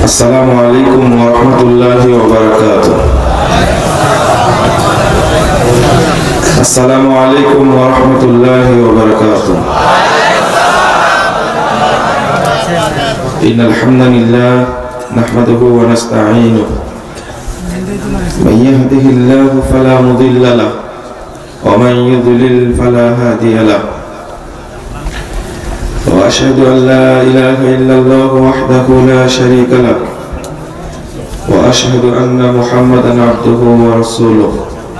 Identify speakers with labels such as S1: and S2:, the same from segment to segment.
S1: আসসালামু আলাইকুম ওয়া রাহমাতুল্লাহি ওয়া বারাকাতুহু। আসসালামু আলাইকুম ওয়া রাহমাতুল্লাহি ওয়া বারাকাতুহু। ইন্নাল হামদালিল্লাহ নাহমাদুহু ওয়া নাস্তাঈনুহু মান ইয়াহদিহিল্লাহু ফালা মুদিল্লা লাহু ওয়া মান ইউদ্লিল ফালা হাদিয়া লাহু। وأشهد أن لا إله إلا الله وحده لا شريك له وأشهد أن محمدا عبده ورسوله.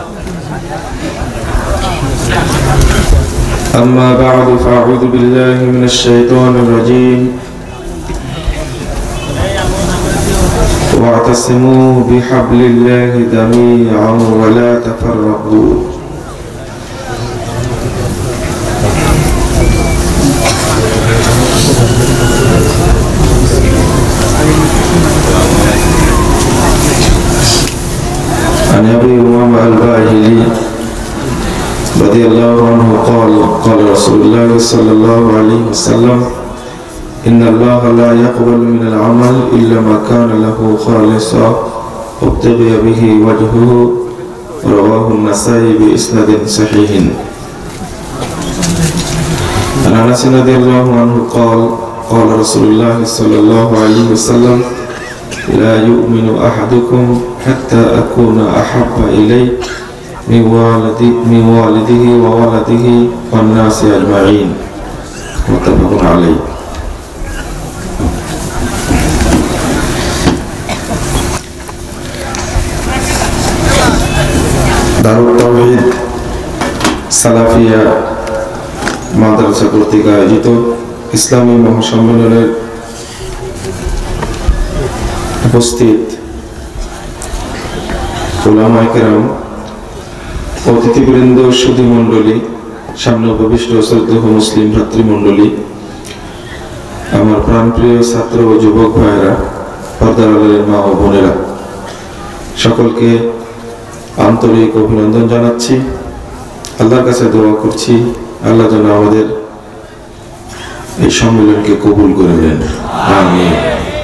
S1: أما بعد فأعوذ بالله من الشيطان الرجيم. واعتصموا بحبل الله جميعا ولا تفرقوا. عن أبي أمامة الباهلي رضي الله عنه قال قال رسول الله صلى الله عليه وسلم إن الله لا يقبل من العمل إلا ما كان له خالصا ابتغي به وجهه. رواه النسائي بإسناد صحيح. عن أنس رضي الله عنه قال قال رسول الله صلى الله عليه وسلم لا يؤمن أحدكم حتى أكون أحب إليه من والده وولده والناس أجمعين. متفق عليه. দারুত তাওহীদ সালাফিয়া মাদ্রাসা কর্তৃক আয়োজিত ইসলামী মহাসম্মেলনের উপস্থিত উলামায়ে কেরাম, অতিথিবৃন্দ, সুধী মণ্ডলী, সামনে উপবিষ্ট শ্রদ্ধেয় মুসলিম ভ্রাতৃমণ্ডলী, আমার প্রাণপ্রিয় ছাত্র ও যুবক ভাইয়েরা, পর্দার আড়ালের মা ও বোনেরা, সকলকে আন্তরিক অভিনন্দন জানাচ্ছি। আল্লাহর কাছে দোয়া করছি আল্লাহ যেন আমাদের এই সম্মেলনকে কবুল করে নেন, আমিন।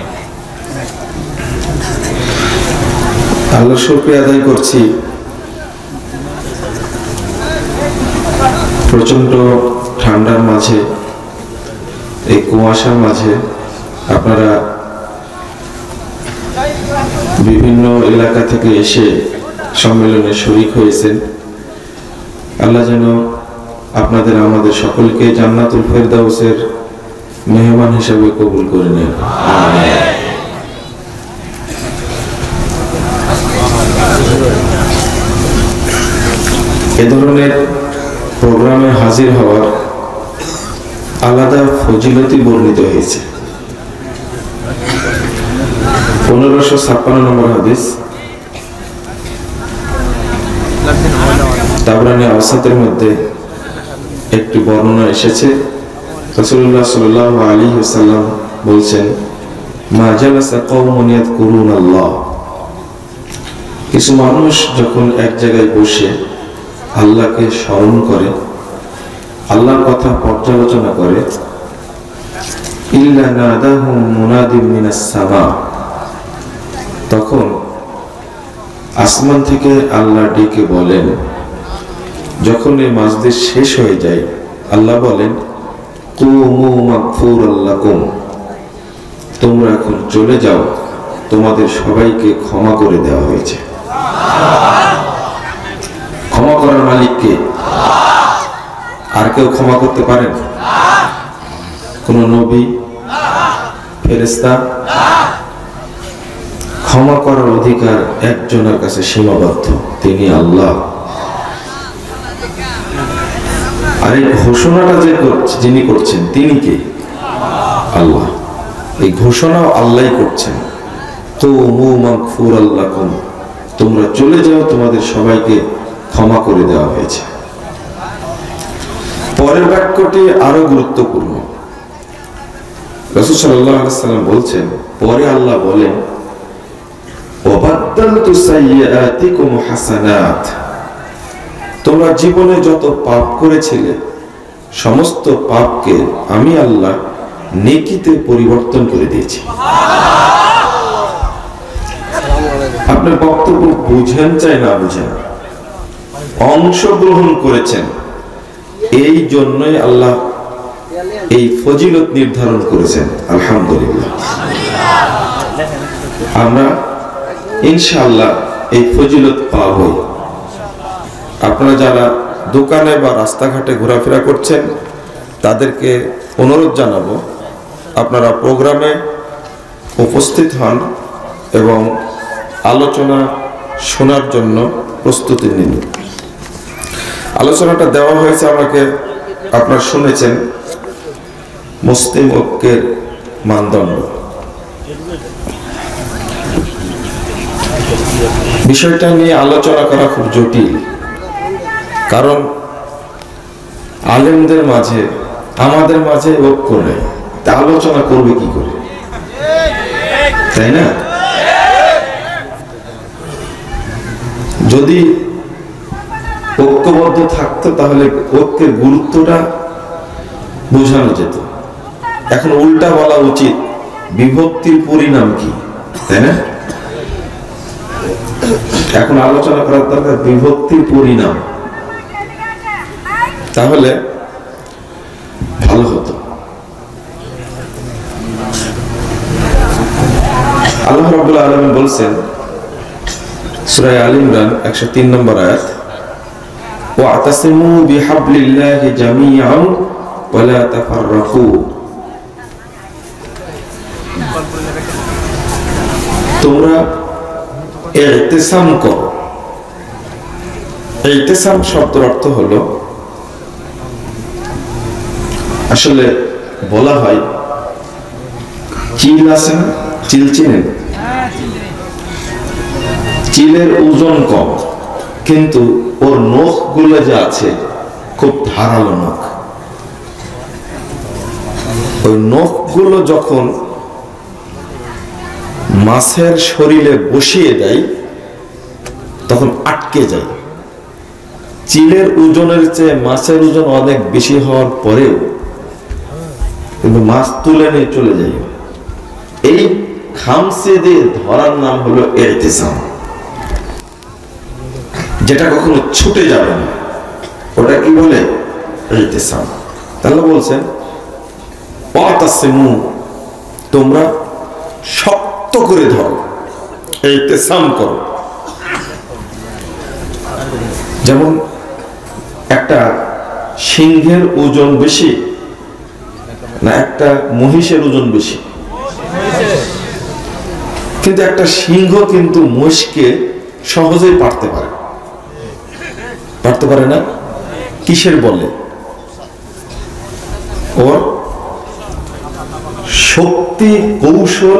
S1: আল্লাহর শুকরিয়া আদায় করছি প্রচন্ড ঠান্ডার মাঝে, এই কুয়াশার মাঝে আপনারা বিভিন্ন এলাকা থেকে এসে সম্মেলনে শরীক হয়েছেন। আল্লাহ যেন আপনাদের আমাদের সকলকে জান্নাতুল ফেরদাউসের মেহমান হিসেবে কবুল করে নেন, আমিন। এ ধরনের প্রোগ্রামে হাজির হওয়ার আলাদা ফজিলতি বর্ণিত হয়েছে। 1556 নম্বর হাদিস, তাবরানী আওসাতের মধ্যে একটি বর্ণনা এসেছে। রাসূলুল্লাহ সাল্লাল্লাহু আলাইহি ওয়াসাল্লাম বলছেন, মা জালাসা কওমুন ইয়াযকুরুনাল্লাহ, কিছু মানুষ যখন এক জায়গায় বসে আল্লাহকে স্মরণ করে, আল্লাহর কথা পর্যালোচনা করে, ইল্লা নাদাহুম মুনাদিম মিনাস সামা, তখন আসমান থেকে আল্লাহ ডেকে বলেন, যখন এই মাজলিস শেষ হয়ে যায় আল্লাহ বলেন, কুমু মাগফুরাল লাকুম, তোমরা এখন চলে যাও, তোমাদের সবাইকে ক্ষমা করে দেওয়া হয়েছে। ক্ষমা করার মালিক কে? আর কেউ ক্ষমা করতে পারেন? কোন নবী, ফেরেশতা? ক্ষমা করার অধিকার একজনের কাছে সীমাবদ্ধ, তিনি আল্লাহ। আর এই ঘোষণাটা যিনি করছেন তিনি কে? আল্লাহ। এই ঘোষণাও আল্লাহই করছেন, কুমু মাগফুরাল লাকুম, তোমরা চলে যাও, তোমাদের সবাইকে ক্ষমা করে দেওয়া হয়েছে। পরের বাক্যটি আরো গুরুত্বপূর্ণ। রাসূল সাল্লাল্লাহু আলাইহি ওয়াসাল্লাম বলছেন, পরে আল্লাহ বলেন, ওয়াবাদদালতু সাইয়্যাতিকুম হাসানাত, তোমরা জীবনে যত পাপ করেছিলে সমস্ত পাপকে আমি আল্লাহ নেকিতে পরিবর্তন করে দিয়েছি। আপনার বক্তব্য বুঝেন চাই না বুঝেন, অংশগ্রহণ করেছেন, এই জন্যই আল্লাহ এই ফজিলত নির্ধারণ করেছেন। আলহামদুলিল্লাহ, আমরা ইনশাআল্লাহ এই ফজিলত পাবই। আপনারা যারা দোকানে বা রাস্তাঘাটে ঘোরাফেরা করছেন তাদেরকে অনুরোধ জানাবো, আপনারা প্রোগ্রামে উপস্থিত হন এবং আলোচনা শোনার জন্য প্রস্তুতি নিন। আলোচনাটা দেওয়া হয়েছে আমাকে, আপনারা শুনেছেন, মুসলিম ঐক্যের মানদণ্ড। বিষয়টা নিয়ে আলোচনা করা খুব জটিল, কারণ আলেমদের মাঝে, আমাদের মাঝে ঐক্য নেই, তা আলোচনা করবে কি করে, তাই না? যদি ঐক্যবদ্ধ থাকতো তাহলে ঐক্যের গুরুত্বটা বোঝানো যেত। এখন উল্টা বলা উচিত, বিভক্তির পরিণাম কি, তাই না? এখন আলোচনা করার দরকার বিভক্তির পরিণাম, তাহলে ভালো হতো। আল্লাহ রাব্বুল আলামিন বলছেন সূরা আলে ইমরান 103 নম্বর আয়াত, ওয়াতাসিমু বিহাবলিল্লাহি জামিআন ওয়া লা তাফাররাকু। তোমরা ইতিসাম করো। ইতিসাম শব্দের অর্থ হলো, আসলে বলা হয় চিল আছে না, চিল চিনেন? চিলের ওজন কম, কিন্তু ওর নখ গুলো যে আছে খুব ধারালো নখ। ওই নখ গুলো যখন মাছের শরীরে বসিয়ে দেয় তখন আটকে যায়। চিলের ওজনের চেয়ে মাছের ওজন অনেক বেশি হওয়ার পরেও কিন্তু মাছ তুলে নিয়ে চলে যায়। এই খামসে দিয়ে ধরার নাম হলো ইতিসাম, যেটা কখনো ছুটে যাবে না, ওটা কি বলে? ইতিসাম। তাহলে বলছেন ওয়াতাসিমু, তোমরা শক্ত করে ধরো, ইতিসাম করো। যেমন একটা সিংহের ওজন বেশি না একটা মহিষের ওজন বেশি? কিন্তু একটা সিংহ কিন্তু মহিষকে সহজেই পারতে পারে, পারতে পারে না? কিসের বলে? ওর শক্তি, কৌশল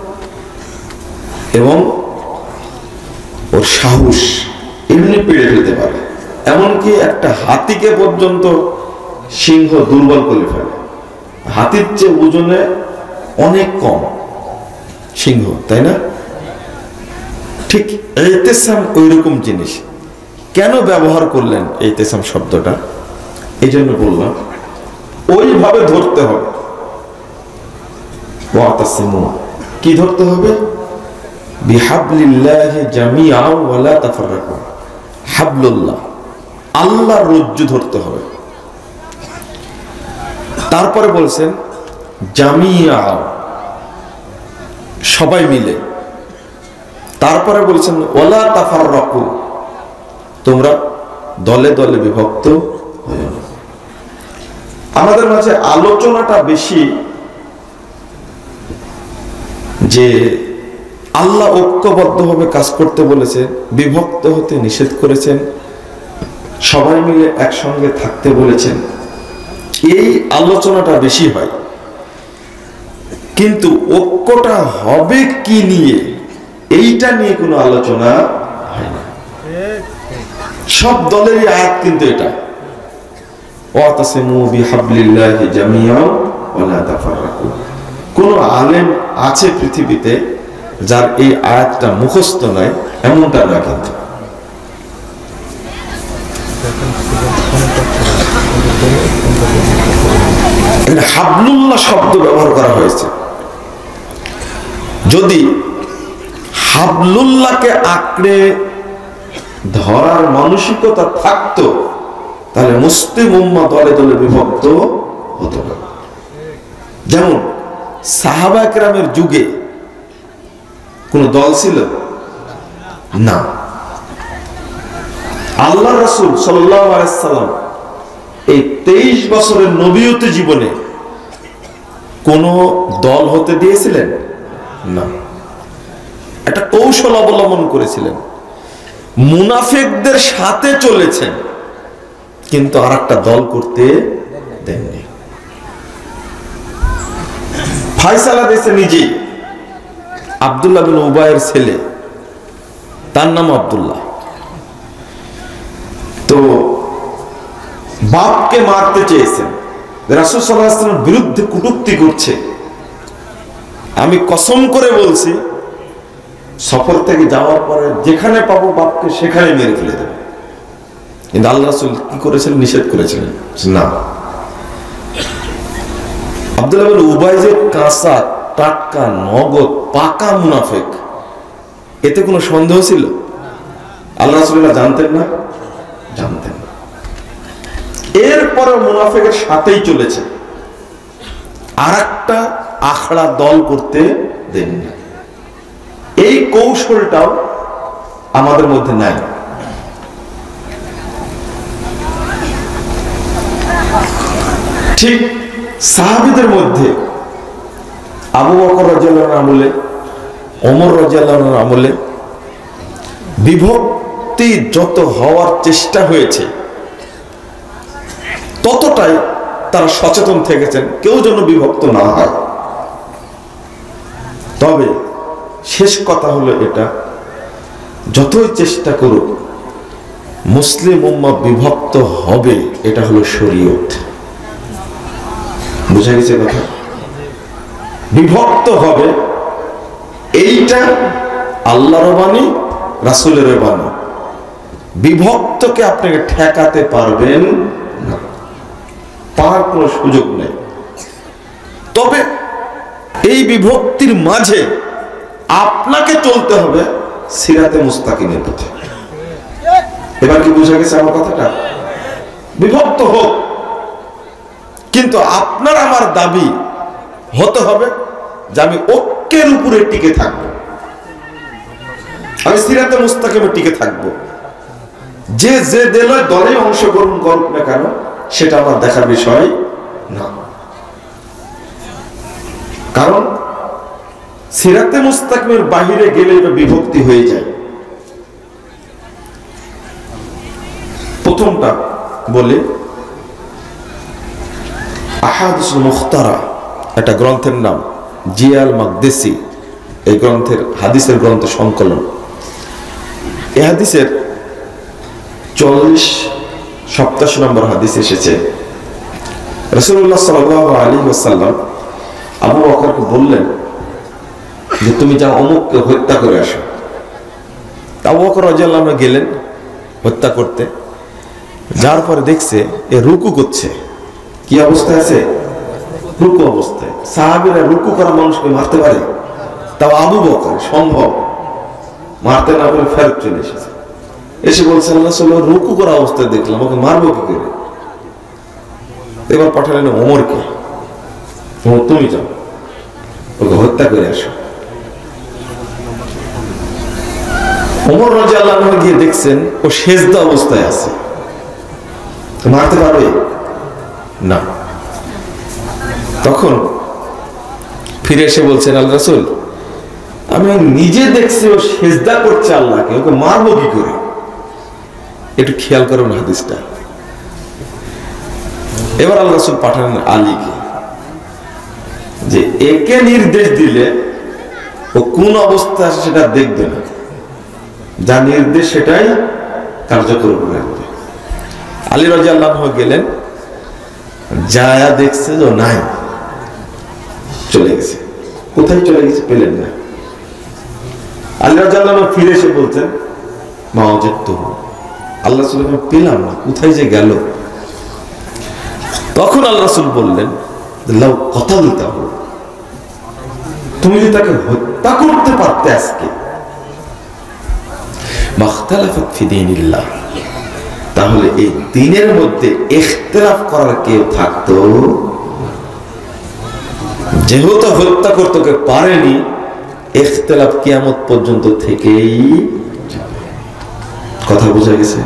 S1: এবং ওর সাহস, এমনি পেড়ে ফেলতে পারে। এমনকি একটা হাতিকে পর্যন্ত সিংহ দুর্বল করে ফেলে। হাতির চেয়ে ওজনে অনেক কম সিংহ, তাই না? ঠিক ইতিসাম ওই রকম জিনিস। কেন ব্যবহার করলেন ইতিসাম শব্দটা? এই জন্য বললাম ওইভাবে ধরতে হবে। ওয়াতাসিমু, কি ধরতে হবে? বিহাবলিল্লাহি জামিআন ওয়া লা তাফাররাকু। হাবলুল্লাহ, আল্লাহর রজ্জু ধরতে হবে। তারপরে বলছেন জামিআ, সবাই মিলে। তারপরে বলছেন ওয়া লা তাফাররাকু, তোমরা দলে দলে বিভক্ত হয়ো না। আমাদের মাঝে আলোচনাটা বেশি যে আল্লাহ ঐক্যবদ্ধভাবে কাজ করতে বলেছে, বিভক্ত হতে নিষেধ করেছেন, সবাই মিলে একসঙ্গে থাকতে বলেছেন, এই আলোচনাটা বেশি হয়। কিন্তু ঐক্যটা হবে কি নিয়ে, এইটা নিয়ে কোনো আলোচনা হয় না। সব দলেরই আয়াত কিন্তু এটা, ওয়াতাসিমু বিহাবলিল্লাহি জামিআন ওয়া লা তাফাররাকু। কোন আলেম আছে পৃথিবীতে যার এই আয়াতটা মুখস্থ নাই? এমনটা না। কিন্তু হাবলুল্লাহ শব্দ ব্যবহার করা হয়েছে। যদি হাবলুল্লাহকে আঁকড়ে ধরার মানসিকতা থাকতো, তাহলে মুসলিম উম্মাহ দলে দলে বিভক্ত হতো না। যেমন সাহাবা কেরামের যুগে কোন দল ছিল না। আল্লাহ রাসূল সাল্লাল্লাহু আলাইহি ওয়াসাল্লাম এই 23 বছরের নবীয়ত জীবনে কোন দল হতে দিয়েছিলেন না। একটা কৌশল অবলম্বন করেছিলেন, মুনাফিকদের সাথে চলেছেন, কিন্তু আর একটা দল করতে দেননি। ফায়সালা দিয়েছে নিজে, আব্দুল্লাহ বিন উবাইয়ের ছেলে, তার নাম আব্দুল্লাহ। তো বাপকে মারতে চেয়েছেন, রাসূল সাল্লাল্লাহু আলাইহি ওয়াসাল্লামের বিরুদ্ধে কটূক্তি করছে। আমি কসম করে বলছি, সফর থেকে যাওয়ার পরে যেখানে পাবো বাপকে সেখানে মেরে ফেলে দেবে। কিন্তু আল্লাহ রাসূল কি করেছিলেন? নিষেধ করেছিলেন না। আব্দুল্লাহ বিন উবাই যে কাঁচা টাটকা নগদ পাকা মুনাফিক, এতে কোনো সন্দেহ ছিল? আল্লাহ রাসূল জানতেন না? জানতেন না। এরপরে মুনাফিকের সাথেই চলেছে, আর একটা আখড়া দল করতে দেননি। এই কৌশলটাও আমাদের মধ্যে নাই। ঠিক সাহাবীদের মধ্যে আবু বকর রাদিয়াল্লাহু আনহু আমলে, ওমর রাদিয়াল্লাহু আনহু আমলে বিভক্তি যত হওয়ার চেষ্টা হয়েছে, ততটাই তারা সচেতন থেকেছেন কেউ যেন বিভক্ত না হয়। তবে শেষ কথা হলো এটা, যতই চেষ্টা করুক মুসলিম উম্মাহ বিভক্ত হবে, এটা হলো শরীয়ত। বুঝা গেছে কথা? বিভক্ত হবে, এইটা আল্লাহর বাণী, রাসূলের বাণী। বিভক্তকে আপনাকে ঠেকাতে পারবেন না, পারার কোনো সুযোগ নেই। তবে এই বিভক্তির মাঝে আপনাকে চলতে হবে সিরাতে মুস্তাকিমের পথে। এবার কি বুঝা গেছে আমার কথাটা? বিভক্ত হোক, কিন্তু আপনার আমার দাবি হতে হবে যে আমি ঐক্যের উপরে টিকে থাকবো, আমি সিরাতে মুস্তাকিমে টিকে থাকবো। যে যে দলে অংশগ্রহণ করুক না কেন, সেটা আমার দেখার বিষয় না। কারণ সিরাতে মুস্তাকিমের বাহিরে গেলে এটা বিভক্তি হয়ে যায়। প্রথমটা বলে আহাদিসুল মুখতারা, একটা গ্রন্থের নাম জিয়াল মাকদেসি, এই গ্রন্থের হাদিসের গ্রন্থের সংকলন। এই হাদিসের 40-87 নম্বর হাদিস এসেছে, রাসূলুল্লাহ সাল্লাল্লাহু আলাইহি ওয়াসাল্লাম আবু বকরকে বললেন যে তুমি যাও অমুককে হত্যা করে আসো। আবু বকর রাদিয়াল্লাহু আনহু গেলেন হত্যা করতে। যার পরে দেখছে এ রুকু করছে। কি অবস্থায় আছে? রুকু অবস্থায়। সাহাবীরা রুকু করা মানুষকে মারতে পারে? তাও আবু বকর সম্ভব, মারতে না পারে ফেরত চলে এসেছে। এসে বলছে আল্লাহ রাসূল রুকু করা অবস্থায় দেখলাম, ওকে মারবো কি করে? এবার পাঠালেন ওমরকে, তুমি যাও ওকে হত্যা করে আসো। ওমর রাদিয়াল্লাহু আনহু গিয়ে দেখছেন ও সেজদা অবস্থায় আছে, মারতে পারবে না। তখন ফিরে এসে বলছেন আল্লাহ রাসূল, আমি নিজে দেখছি ও সেজদা করছে আল্লাহকে, ওকে মারবো কি করে? একটু খেয়াল করুন হাদিসটা। এবার আল্লাহ রাসূল পাঠালেন আলীকে, যে একে নির্দেশ দিলে ও কোন অবস্থা আছে সেটা দেখবে না, যা নির্দেশ সেটাই কার্যকর রাখবে। আলী রাদিয়াল্লাহু আনহু গেলেন, যায়া দেখছে যে নাই, চলে গেছে। কোথায় চলে গেছে পেলেন না। আলী রাদিয়াল্লাহু আনহু ফিরে এসে বলছেন মা ওয়াজাদতু, আল্লাহ রাসূল পেলাম না, কোথায় যে গেল। তখন আল্লাহ রাসূল বললেন লাউ কতালতাহু, তুমি যদি তাকে হত্যা করতে পারতে আজকে মাখতালাফাত ফি দীনিল্লাহ, তাহলে এই দ্বীনের মধ্যে ইখতিলাফ করার কেউ থাকতো? যেহেতু হত্যা করতে পারেনি, ইখতিলাফ কিয়ামত পর্যন্ত থেকেই কথা বোঝা গেছে।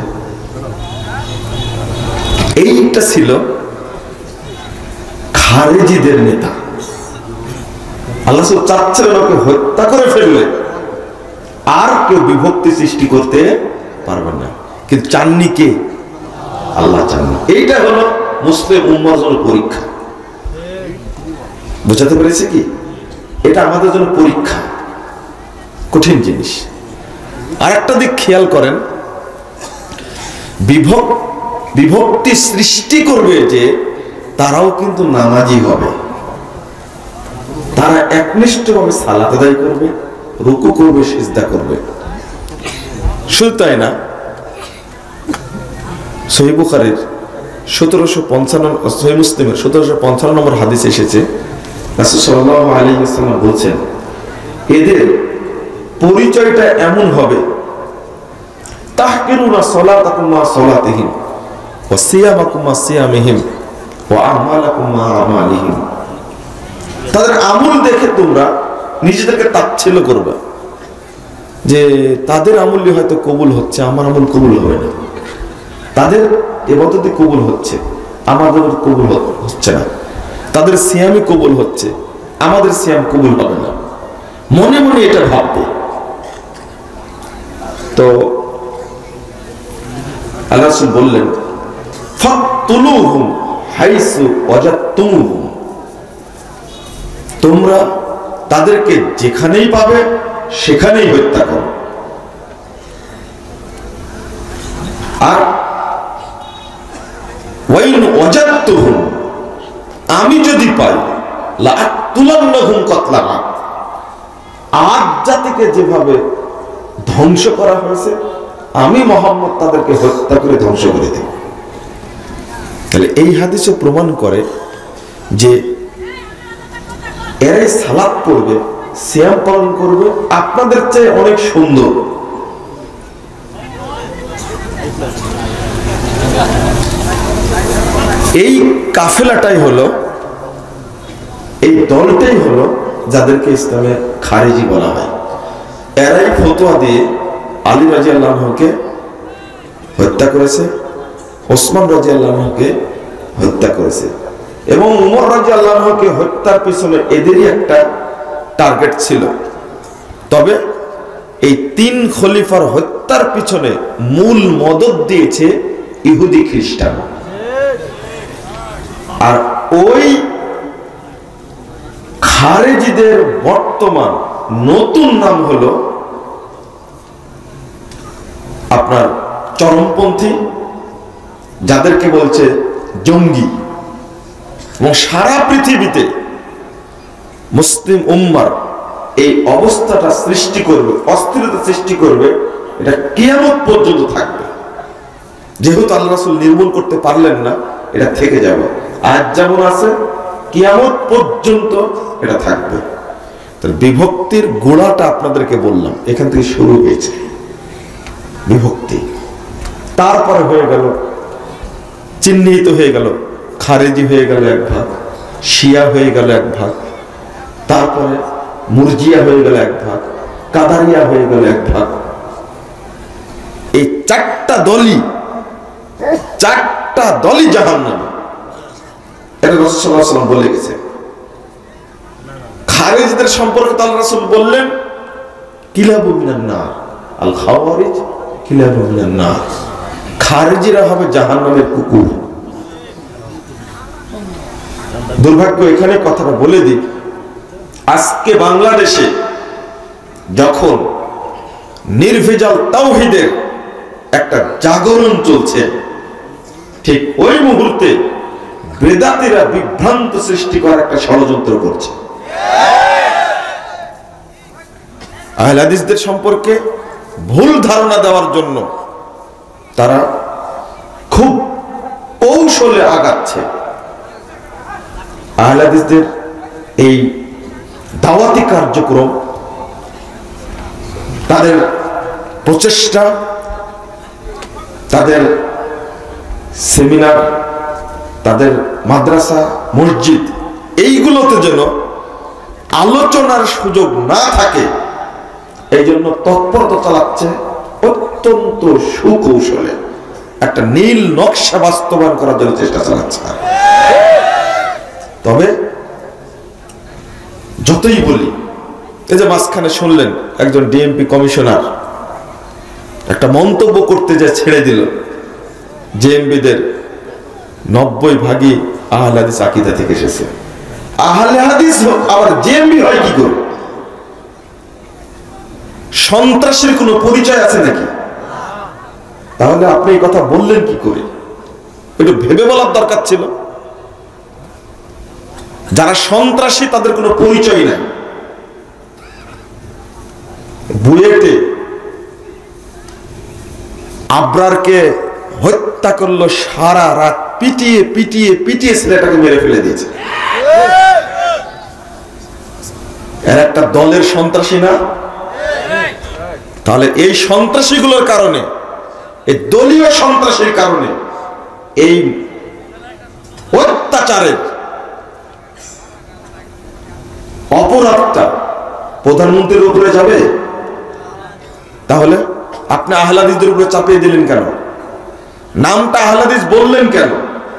S1: এইটা ছিল খারেজিদের নেতা। আল্লাহ চাচ্ছিলেন ওকে হত্যা করে ফেললে আর কেউ বিভক্তি সৃষ্টি করতে পারবেন না, কিন্তু চাননি কে? আল্লাহ চাননি। এইটা হলো মুসলিম উম্মার জন্য পরীক্ষা। বুঝাতে পেরেছে কি? এটা আমাদের জন্য পরীক্ষা, কঠিন জিনিস। আর একটা দিক খেয়াল করেন, বিভক্তি সৃষ্টি করবে যে তারাও কিন্তু নামাজি হবে, তারা একনিষ্ঠভাবে সালাত আদায় করবে, রুকু করবে, সিজদা করবে। শুধু তাই না, সহিহ বুখারীর 1755, সহিহ মুসলিমের 1755 নম্বর হাদিস এসেছে, রাসূল সাল্লাল্লাহু আলাইহি ওয়াসাল্লাম বলেছেন, এদের পরিচয়টা এমন হবে, তাহকিরুনা সালাতাকুম মা সালাতিহিম ওয়া সিয়ামাকুম মা সিয়ামিহিম ওয়া আমালাকুম মা আমালিহিম। তাদের আমল দেখে তোমরা নিজেদেরকে তাচ্ছিল্য করবে যে তাদের আমলই হয়তো কবুল হচ্ছে, আমার আমল কবুল হবে না। তাদের ইবাদতই কবুল হচ্ছে, আমাদের কবুল হচ্ছে না। তাদের সিয়ামই কবুল হচ্ছে, আমাদের সিয়াম কবুল হবে না। মনে মনে এটা ভাববে। তো আল্লাহ রাসূল বললেন, ফাকতুলুহুম হাইসু ওয়াজাদতুমুহুম, তোমরা তাদেরকে যেখানেই পাবে সেখানেই হত্যা করো। আর ওয়াইন ওয়াজাদতুহুম, আমি যদি পাই, লাআতুলান্নাহুম কাতলানা, আদ জাতিকে যেভাবে ধ্বংস করা হয়েছে আমি মুহাম্মদ তাদেরকে হত্যা করে ধ্বংস করে দেব। তাহলে এই হাদিসে প্রমাণ করে যে এরাই সালাত পড়বে, সিয়াম পালন করবে, আপনাদের চেয়ে অনেক সুন্দর। এই কাফেলাটাই হলো, এই দলটাই হলো যাদেরকে ইসলামে খারেজি বলা হয়। এরাই ফতোয়া দিয়ে আলী রাদিয়াল্লাহু আনহুকে হত্যা করেছে, ওসমান রাদিয়াল্লাহু আনহুকে হত্যা করেছে, এবং উমর রাদিয়াল্লাহু আনহুকে হত্যার পিছনে এদেরই একটা টার্গেট ছিল। তবে এই তিন খলিফার হত্যার পিছনে মূল মদদ দিয়েছে ইহুদি খ্রিস্টান। আর ওই খারেজিদের বর্তমান নতুন নাম হলো আপনার চরমপন্থী, যাদেরকে বলছে জঙ্গি। এবং সারা পৃথিবীতে মুসলিম উম্মার এই অবস্থাটা সৃষ্টি করবে, অস্থিরতা সৃষ্টি করবে, এটা কিয়ামত পর্যন্ত থাকবে। যেহেতু আল্লাহ রাসূল নির্মূল করতে পারলেন না, এটা থেকে যাবে। আজ যেমন আছে কিয়ামত পর্যন্ত এটা থাকবে। তাহলে বিভক্তির গোড়াটা আপনাদেরকে বললাম, এখান থেকে শুরু হয়েছে বিভক্তি। তারপরে হয়ে গেল, চিহ্নিত হয়ে গেল, খারেজি হয়ে গেল এক ভাগ, শিয়া হয়ে গেল এক ভাগ, তারপরে মুরজিয়া হয়ে গেল এক ভাগ, কাদারিয়া হয়ে গেল এক ভাগ। এই চারটা দলই জাহান্নামী, এটা রাসূল সাল্লাল্লাহু আলাইহি ওয়াসাল্লাম বলে গেছে। খারেজিদের সম্পর্কে আল্লাহ রাসূল বললেন, কিলাবু মিনান নার, আল খাওয়ারিজ কিলাবু মিনান নার, খারেজিরা হবে জাহান্নামের কুকুর। দুর্ভাগ্য, এখানে কথাটা বলে দিই, আজকে বাংলাদেশে যখন নির্ভেজাল তাওহীদের একটা জাগরণ চলছে, ঠিক ওই মুহূর্তে বেদাতীরা বিভ্রান্ত সৃষ্টি করার একটা ষড়যন্ত্র করছে। আহলে হাদিসদের সম্পর্কে ভুল ধারণা দেওয়ার জন্য তারা খুব কৌশলে আগাচ্ছে। আহলে হাদিসদের এই দাওয়াতি কার্যক্রম, তাদের প্রচেষ্টা, তাদের সেমিনার, তাদের মাদ্রাসা, মসজিদ, এইগুলোতে যেন আলোচনার সুযোগ না থাকে এই জন্য তৎপরতা চালাচ্ছে অত্যন্ত সুকৌশলে। একটা নীল নকশা বাস্তবায়ন করার জন্য চেষ্টা চালাচ্ছে। তবে যতই বলি, এই যে মাঝখানে শুনলেন একজন ডিএমপি কমিশনার একটা মন্তব্য করতে যে ছেড়ে দিল, জেএমবিদের 90% আহলে হাদিস আকীদা থেকে এসেছে। আহলে হাদিস আবার জেএমবি হয় কি করে? সন্ত্রাসের কোনো পরিচয় আছে নাকি? তাহলে আপনি এই কথা বললেন কি করে? একটু ভেবে বলার দরকার ছিল। যারা সন্ত্রাসী তাদের কোনো পরিচয় নাই। বুয়েটে আবরারকে হত্যা করলো, সারা রাত পিটিয়ে পিটিয়ে পিটিয়ে ছেলেটাকে মেরে ফেলে দিয়েছে। এর একটা দলের সন্ত্রাসী না? তাহলে এই সন্ত্রাসীগুলোর কারণে, এই দলীয় সন্ত্রাসীর কারণে এই অত্যাচারের অপরাধটা প্রধানমন্ত্রীর উপরে যাবে? তাহলে আপনি আহলে হাদিসদের উপরে চাপিয়ে দিলেন কেন? নামটা আহলে হাদিস বললেন কেন?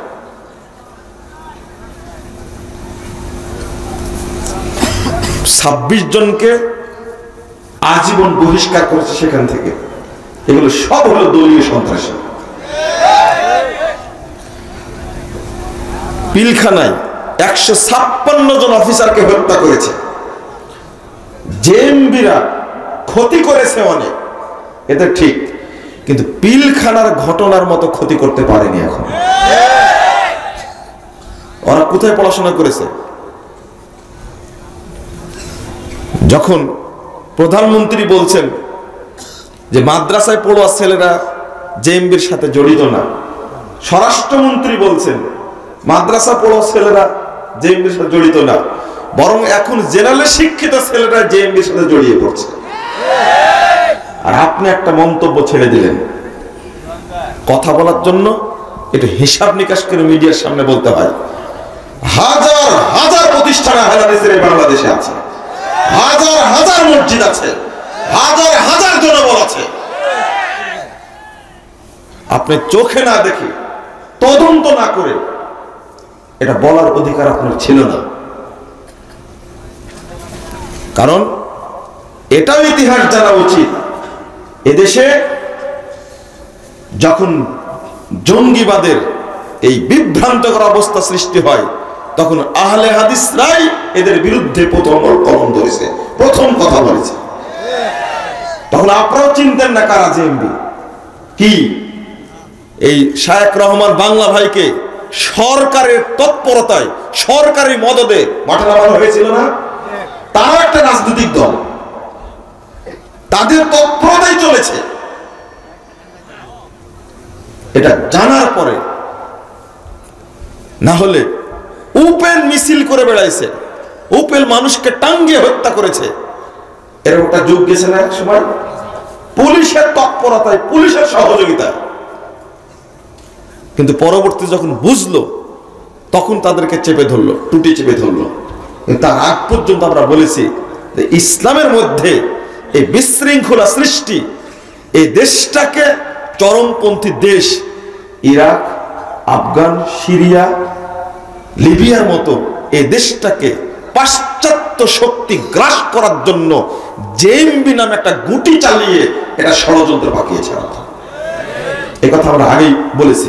S1: ছাব্বিশ জনকে আজীবন বহিষ্কার করেছে সেখান থেকে। এগুলো সব হলো দলীয় সন্ত্রাসী। পিলখানায় 156 জন অফিসারকে হত্যা করেছে। জেএমবিরা ক্ষতি করেছে অনেক, এটা ঠিক, কিন্তু পিলখানার ঘটনার মতো ক্ষতি করতে পারেনি এখন। ওরা কোথায় পড়াশোনা করেছে? যখন প্রধানমন্ত্রী বলছেন যে মাদ্রাসায় পড়ুয়া ছেলেরা জেএমবির সাথে জড়িত না, স্বরাষ্ট্রমন্ত্রী বলছেন মাদ্রাসা পড়ুয়া ছেলেরা জেএমবির সাথে জড়িত না, বরং এখন জেনারেলে শিক্ষিত ছেলেরা জেএমবির সাথে জড়িয়ে পড়ছে। আর আপনি একটা মন্তব্য ছেড়ে দিলেন। কথা বলার জন্য একটু হিসাব নিকাশ করে মিডিয়ার সামনে বলতে হয়। হাজার হাজার প্রতিষ্ঠান আহলে হাদিসের এই বাংলাদেশে আছে, হাজার হাজার মসজিদ আছে, হাজার হাজার জনবল আছে। আপনি চোখে না দেখে, তদন্ত না করে এটা বলার অধিকার আপনার ছিল না। কারণ এটাও ইতিহাস জানা উচিত, এদেশে যখন জঙ্গিবাদের এই বিভ্রান্তকর অবস্থা সৃষ্টি হয় তখন আহলে হাদিসরাই এদের বিরুদ্ধে প্রথম কলম ধরেছে, প্রথম কথা বলেছে। তখন আপনারাও চিনতেন না কারা জেএমবি কি। এই শায়েখ রহমান বাংলা ভাইকে সরকারের তৎপরতায়, সরকারি মদদে মাঠে নামানো হয়েছিল না? তারা একটা রাজনৈতিক দল, তাদের তৎপরতাই চলেছে। এটা জানার পরে, না হলে উপেন মিছিল করে বেড়াইছে, উপেল মানুষকে টাঙ্গিয়ে হত্যা করেছে, এরকম একটা যুগ গেছে না এক সময়? পুলিশের তৎপরতায়, পুলিশের সহযোগিতায়। কিন্তু পরবর্তী যখন বুঝলো তখন তাদেরকে চেপে ধরলো, টুটি চেপে ধরলো। তার আগ পর্যন্ত আমরা বলেছি যে ইসলামের মধ্যে এই বিশৃঙ্খলা সৃষ্টি, এই দেশটাকে চরমপন্থী দেশ, ইরাক, আফগান, সিরিয়া, লিবিয়ার মতো এই দেশটাকে পাশ্চাত্য শক্তি গ্রাস করার জন্য জেএমবি নামে একটা গুটি চালিয়ে এটা ষড়যন্ত্র পাকিয়েছে। এই কথা আমরা আগেই বলেছি।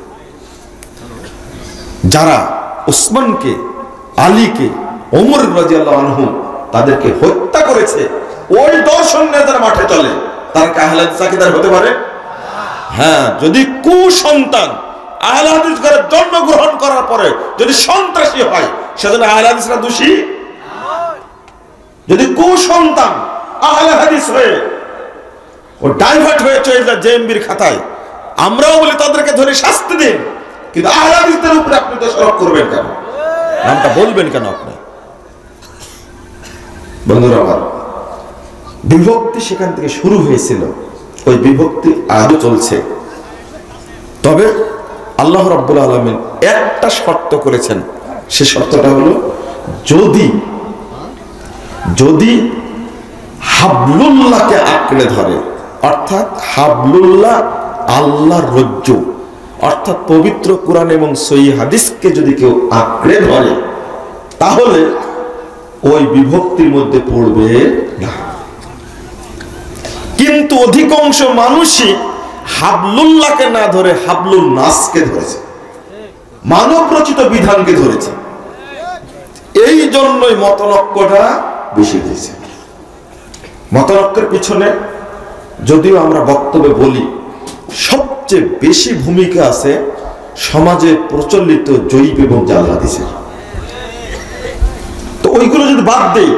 S1: যারা উসমানকে, আলীকে, ওমর রাদিয়াল্লাহু আনহু তাদেরকে হত্যা করেছে, ওই দর্শন নিয়ে যারা মাঠে চলে তারা কি আহলে হাদিস আকীদার হতে পারে? হ্যাঁ, যদি কুসন্তান আহলে হাদিস ঘরে জন্মগ্রহণ করার পরে যদি সন্ত্রাসী হয় সেজন্য আহলে হাদিসরা দোষী? যদি কুসন্তান আহলে হাদিস হয়ে ও ডাইভার্ট হয়ে চলে যায় জেএমবির খাতায়, আমরাও বলি তাদেরকে ধরে শাস্তি দিন, কিন্তু আহলে হাদিসদের উপরে আপনি দোষারোপ করবেন কেন? নামটা বলবেন কেন আপনি? বন্ধুরা আমার, বিভক্তি সেখান থেকে শুরু হয়েছিল।
S2: ওই বিভক্তি আজও চলছে। তবে আল্লাহ রাব্বুল আলামিন একটা শর্ত করেছেন, সে শর্তটা হলো যদি হাবলুল্লাহকে আঁকড়ে ধরে, অর্থাৎ হাবলুল্লাহ আল্লাহর রজ্জু, অর্থাৎ পবিত্র কোরআন এবং সহিহ হাদিসকে যদি কেউ আঁকড়ে ধরে তাহলে ওই বিভক্তির মধ্যে পড়বে না। কিন্তু অধিকাংশ মানুষই হাবলুল্লাহকে না ধরে হাবলুল নাসকে ধরেছে, মানব রচিত বিধানকে ধরেছে। এই জন্যই মতনৈক্যটা বেশি হয়েছে। মতনৈক্যের পিছনে যদিও আমরা বক্তব্যে বলি সবচেয়ে বেশি ভূমিকা আছে সমাজে প্রচলিত জৈব এবং জাল হাদিসের। তো ওইগুলো যদি বাদ দেই,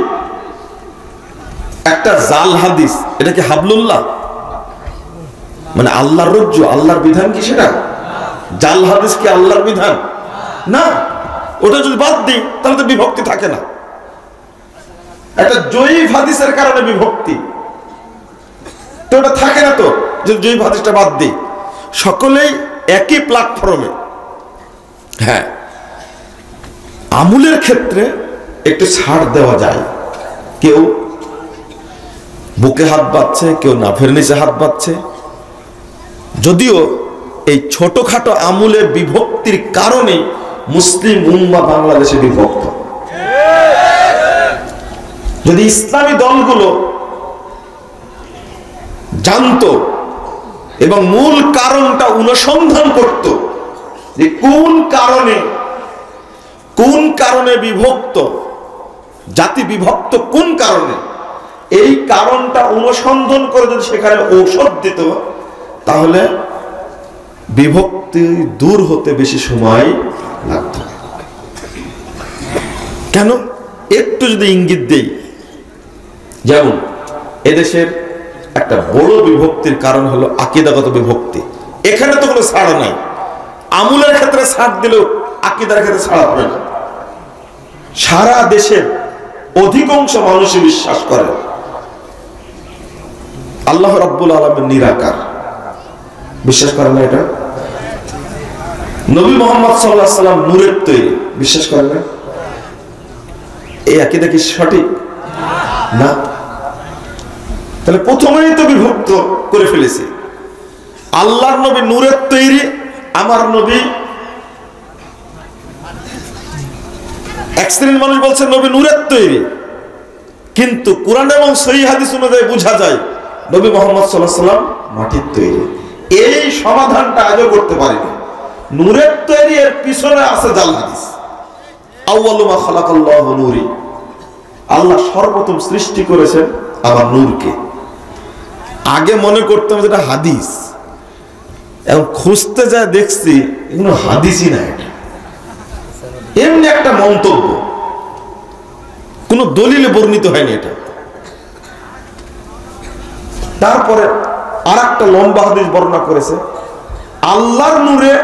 S2: একটা জাল হাদিস এটা কি হাবলুল্লাহ, মানে আল্লাহর রজ্জু, আল্লাহর বিধান কি সেটা? জাল হাদিস কি আল্লাহর বিধান? না। ওটা যদি বাদ দিই তাহলে তো বিভক্তি থাকে না। একটা জয়ীফ হাদিসের কারণে বিভক্তি, তো ওটা থাকে না। তো যদি জয়ীফ হাদিসটা বাদ দিই, সকলেই একই প্ল্যাটফর্মে। হ্যাঁ, আমুলের ক্ষেত্রে একটু ছাড় দেওয়া যায়। কেউ বুকে হাত বাঁধছে, কেউ নাভের নিচে হাত বাঁধছে। যদিও এই ছোটখাটো আমুলের বিভক্তির কারণে মুসলিম উম্মাহ বাংলাদেশে বিভক্ত। যদি ইসলামী দলগুলো জানতো এবং মূল কারণটা অনুসন্ধান করত যে কোন কারণে বিভক্ত, জাতি বিভক্ত কোন কারণে, এই কারণটা অনুসন্ধান করে যদি সেখানে ঔষধ দিত তাহলে বিভক্তি দূর হতে বেশি সময় লাগত। কেন? একটু যদি ইঙ্গিত দেই, যেমন এদেশের একটা বড় বিভক্তির কারণ হলো আকীদাগত বিভক্তি। এখানে তো কোনো ছাড় নাই। আমুলের ক্ষেত্রে ছাড় দিলেও আকীদার ক্ষেত্রে ছাড় হবে না। সারা দেশের অধিকাংশ মানুষই বিশ্বাস করে আল্লাহ রাব্বুল আলামিন নিরাকার। বিশ্বাস করে না এটা? নবী মুহাম্মদ সাল্লাল্লাহু আলাইহি সাল্লাম নূরের তৈরি, বিশ্বাস করে না? এই আকীদা কি সঠিক? না। তাহলে প্রথমেই তো বিভক্ত করে ফেলেছে। আল্লাহর নবী নূরের তৈরি, আমার নবী এক শ্রেণীর মানুষ বলছে নবী নূরের তৈরি, কিন্তু কোরআন এবং সহিহ হাদিস অনুযায়ী বোঝা যায় নবী মুহাম্মদ সাল্লাল্লাহু আলাইহি সাল্লাম মাটির তৈরি। এই সমাধানটা আজও করতে পারিনি। নূরের তৈরি এর পিছনে আছে জাল হাদিস। আউয়ালু মা খালাকাল্লাহু নূরি, আল্লাহ সর্বপ্রথম সৃষ্টি করেছেন আমার নূরকে। আগে মনে করতাম যেটা হাদিস, এবং খুঁজতে যা দেখছি এগুলো হাদিসই না, এটা এমনি একটা মন্তব্য, কোন দলিলে বর্ণিত হয়নি এটা। তারপরে আর একটা লম্বা হাদিস বর্ণনা করেছে আল্লাহর নূরে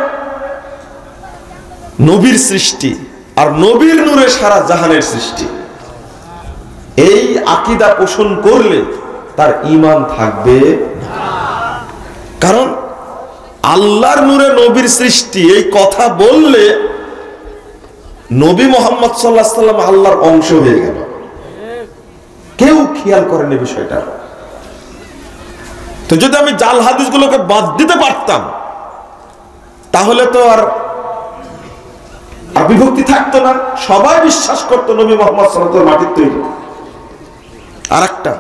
S2: নবীর সৃষ্টি, আর নবীর নূরে সারা জাহানের সৃষ্টি। এই আকীদা পোষণ করলে তার ঈমান থাকবে না। কারণ আল্লাহর নূরে নবীর সৃষ্টি এই কথা বললে নবী মুহাম্মদ সাল্লাল্লাহু আলাইহি সাল্লাম আল্লাহর অংশ হয়ে গেল। কেউ খেয়াল করেনি বিষয়টা। তো যদি আমি জাল হাদিসগুলোকে বাদ দিতে পারতাম তাহলে তো আর বিভক্তি থাকতো না। সবাই বিশ্বাস করতো নবী মুহাম্মদ সাল্লাল্লাহু আলাইহি সাল্লাম মাটির তৈরি। আরেকটা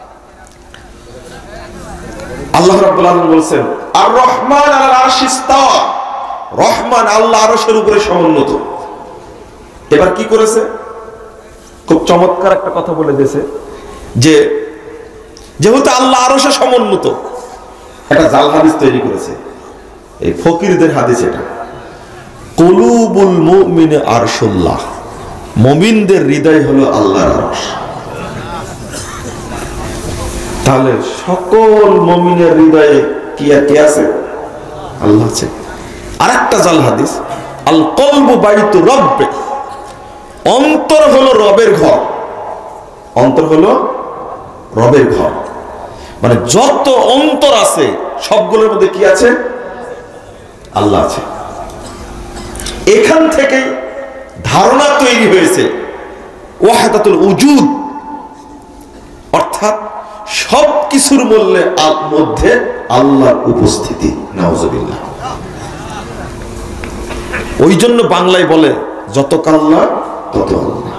S2: আল্লাহ রাব্বুল আলামিন বলেন আর রহমান আলাল আরশি ইস্তাওয়া, রহমান আল্লাহ আরশের উপরে সমুন্নত। এবার কি করেছে? খুব চমৎকার একটা কথা বলে দিয়েছে যে যেহেতু আল্লাহ আরশে সমুন্নত, একটা জাল হাদিস তৈরি করেছে, এই ফকিরদের হাদিস। এটা কুলুবুল মুমিনি আরশুল্লাহ, মুমিনদের হৃদয় হলো আল্লাহর আরশ। তাহলে সকল মুমিনের হৃদয়ে কি আছে? আল্লাহ আছে। আরেকটা জাল হাদিস আল কলবু বাইতু রব্বে, অন্তর হলো রবের ঘর। অন্তর হলো রবের ঘর। মানে যত অন্তর আছে সবগুলোর মধ্যে কি আছে? আল্লাহ আছে। এখান থেকে ধারণা তৈরি হয়েছে ওয়াহদাতুল উজুদ, অর্থাৎ সব কিছুর মধ্যে আল্লাহর উপস্থিতি। নাউজুবিল্লাহ। ওই জন্য বাংলায় বলে যত কাল্লা তত আল্লাহ।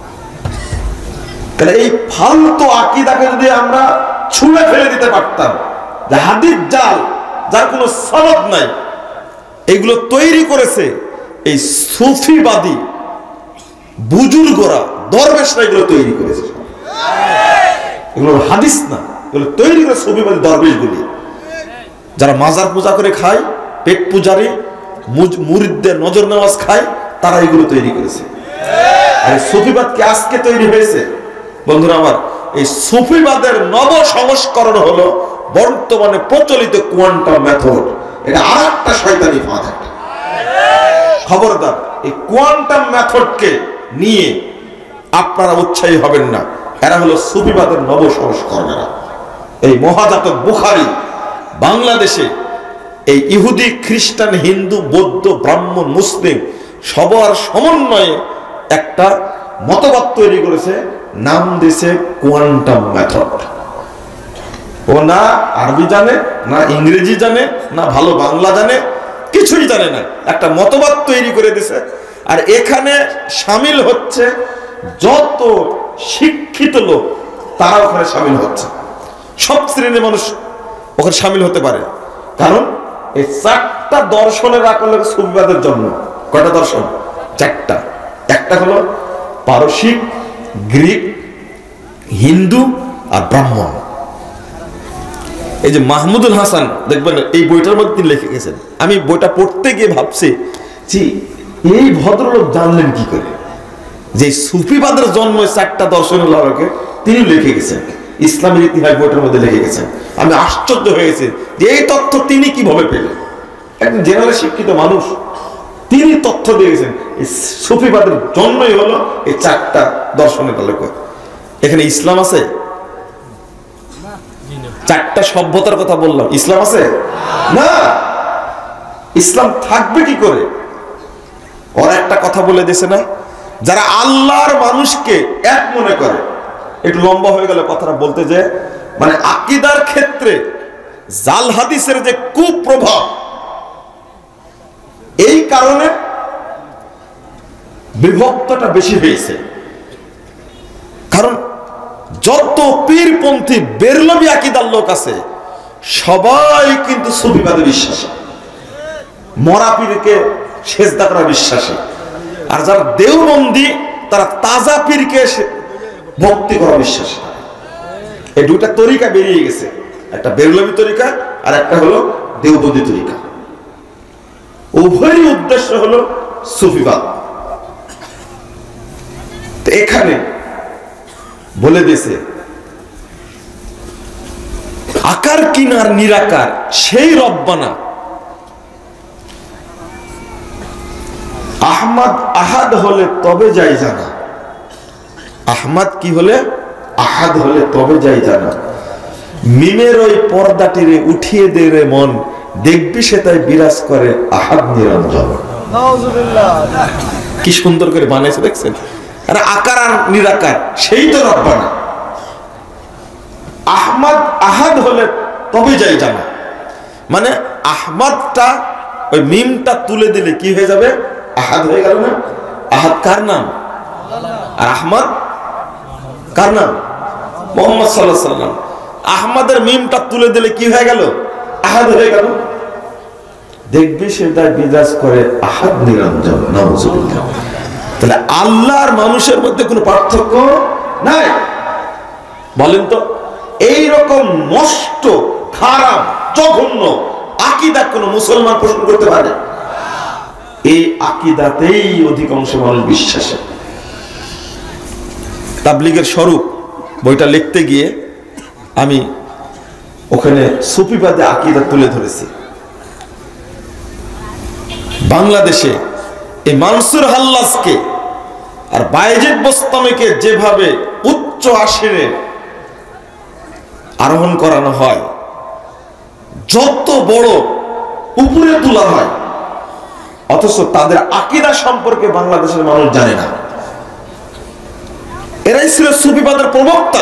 S2: তাহলে এই ফালতু আকীদাকে যদি আমরা ছুঁড়ে ফেলে দিতে পারতাম, যে হাদিস জাল, যার কোনো সনদ নাই, এগুলো তৈরি করেছে এই সুফিবাদী বুজুর্গরা, দরবেশরা এগুলো তৈরি করেছে। এগুলো হাদিস না, এগুলো তৈরি করে সুফিবাদী দরবেশগুলি, যারা মাজার পূজা করে খায়, পেট পূজারি, মুরিদদের নজর নামাজ খায়, তারা এগুলো তৈরি করেছে। আর সুফিবাদ কি আজকে তৈরি হয়েছে? বন্ধুরা আমার, এই সুফিবাদের নব সংস্করণ হলো বর্তমানে প্রচলিত কোয়ান্টাম মেথড। এটা আরেকটা শয়তানি ফাঁদ। খবরদার, এই কোয়ান্টাম মেথডকে নিয়ে আপনারা উৎসাহী হবেন না। এরা হলো সুফিবাদের নব সংস্করণেরা। এই মহাজাতক বুখারী বাংলাদেশে এই ইহুদি, খ্রিস্টান, হিন্দু, বৌদ্ধ, ব্রাহ্মণ, মুসলিম সবার সমন্বয়ে একটা মতবাদ তৈরি করেছে, নাম দিয়েছে কোয়ান্টাম মেথড। ও না আরবি জানে, না ইংরেজি জানে, না ভালো বাংলা জানে, কিছুই জানে না, একটা মতবাদ তৈরি করে দিয়েছে। আর এখানে শামিল হচ্ছে যত শিক্ষিত লোক, তারা ওখানে শামিল হচ্ছে। সব শ্রেণীর মানুষ ওখানে শামিল হতে পারে, কারণ এই চারটা দর্শনের আকল সুফিবাদের জন্ম। কয়টা দর্শন? চারটা। একটা হলো পারসিক, গ্রিক, হিন্দু আর ব্রাহ্মণ। এই যে মাহমুদুল হাসান, দেখবেন এই বইটার মধ্যে তিনি লিখে গেছেন। আমি বইটা পড়তে গিয়ে ভাবছি যে এই ভদ্রলোক জানলেন কি করে যে সুফিবাদের জন্ম চারটা দর্শনের আলোকে তিনি লিখে গেছেন। ইসলামের ইতিহাস বইটার মধ্যে লিখে গেছেন। আমি আশ্চর্য হয়েছে যে এই তথ্য তিনি কিভাবে পেলেন। একজন জেনারেল শিক্ষিত মানুষ, তিনি তথ্য দিয়ে গেছেন এই সুফিবাদের জন্মই হলো এই চারটা দর্শনের আলোকে। এখানে ইসলাম আছে? চারটা সভ্যতার কথা বললাম, ইসলাম আছে না। ইসলাম থাকবে কি করে? ওরা একটা কথা বলে দিয়েছে না, যারা আল্লাহর মানুষকে এক মনে করে। একটু লম্বা হয়ে গেল কথাটা বলতে, যে মানে আকীদার ক্ষেত্রে জাল হাদিসের যে কুপ্রভাব, এই কারণে বিভক্তটা বেশি হয়েছে। কারণ যত পীরপন্থী বেরলভী আকীদার লোক আছে, সবাই কিন্তু সুফিবাদে বিশ্বাসী, মরা পীরকে সেজদা করা বিশ্বাসী। আর যারা দেওবন্দি, তারা তাজা পীরকে ভক্তি করা বিশ্বাসী। এই দুটা তরিকা বেরিয়ে গেছে, একটা বেরলভী তরিকা আর একটা হলো দেওবন্দি তরিকা। উভয়ই উদ্দেশ্য হলো সুফিবাদ। তো এখানে বলে দিয়েছে আকার কিনার নিরাকার সেই রব্বানা। আহমদ আহাদ হলে তবে যাই জানা। আহমদ কি হলে? আহাদ হলে তবে যাই জানা। মিমের ওই পর্দাটিরে উঠিয়ে দে রে মন, দেখবি সে তাই বিরাজ করে আহাদ নিরঞ্জন। কি সুন্দর করে বানিয়েছে দেখছেন। আরে আকার আর নিরাকার সেই তো রব্বানা। আহমদ আহাদ হলে তবে যাই জানা, মানে আহমদটা ওই মিমটা তুলে দিলে কি হয়ে যাবে? আহাদ হয়ে গেল না? আহাদ কার নাম? আর আহমদ কার নাম? মুহাম্মদ সাল্লাল্লাহু আলাইহি ওয়াসাল্লাম। আহমদের মিমটা তুলে দিলে কি হয়ে গেল? আহাদ হয়ে গেল। দেখবি সেটা বিরাজ করে আহাদ নিরঞ্জন। নাউজুবিল্লাহ। তাহলে আল্লাহর মানুষের মধ্যে কোনো পার্থক্য নাই। বলেন তো, এই রকম নষ্ট, খারাপ, জঘন্য আকীদা কোন মুসলমান পোষণ করতে পারে? এই আকীদাতেই অধিকাংশ মানুষ বিশ্বাসী। তাবলীগের স্বরূপ বইটা লিখতে গিয়ে আমি ওখানে সুফিবাদে আকীদা তুলে ধরেছি। বাংলাদেশে এই মানসুর হাল্লাজকে আর বায়েজিদ বোস্তামীকে যেভাবে উচ্চ আসিরে আরোহণ করানো হয়, যত বড় উপরে তোলা হয়, অথচ তাদের আকীদা সম্পর্কে বাংলাদেশের মানুষ জানে না। এরাই ছিল সুফিবাদের প্রবক্তা।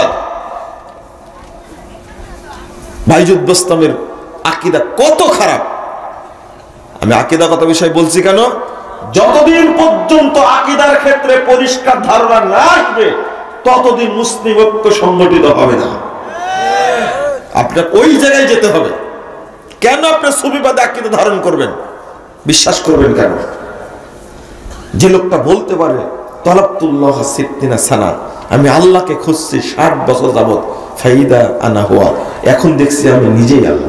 S2: বাইজুদ বোস্তামের আকীদা কত খারাপ। আমি আকীদাগত বিষয় বলছি কেন? যতদিন পর্যন্ত আকীদার ক্ষেত্রে পরিষ্কার ধারণা না আসবে ততদিন মুসলিম ঐক্য সংগঠিত হবে না। আপনার ওই জায়গায় যেতে হবে। কেন আপনি সুফিবাদে আকীদা ধারণ করবেন, বিশ্বাস করবেন কেন? যে লোকটা বলতে পারে তালাবতুল্লাহ সিত্তিনা সানা, আমি আল্লাহকে খুঁজছি 60 বছর যাবত, ফাইদা আনা হুয়া, এখন দেখছি আমি নিজেই আল্লাহ।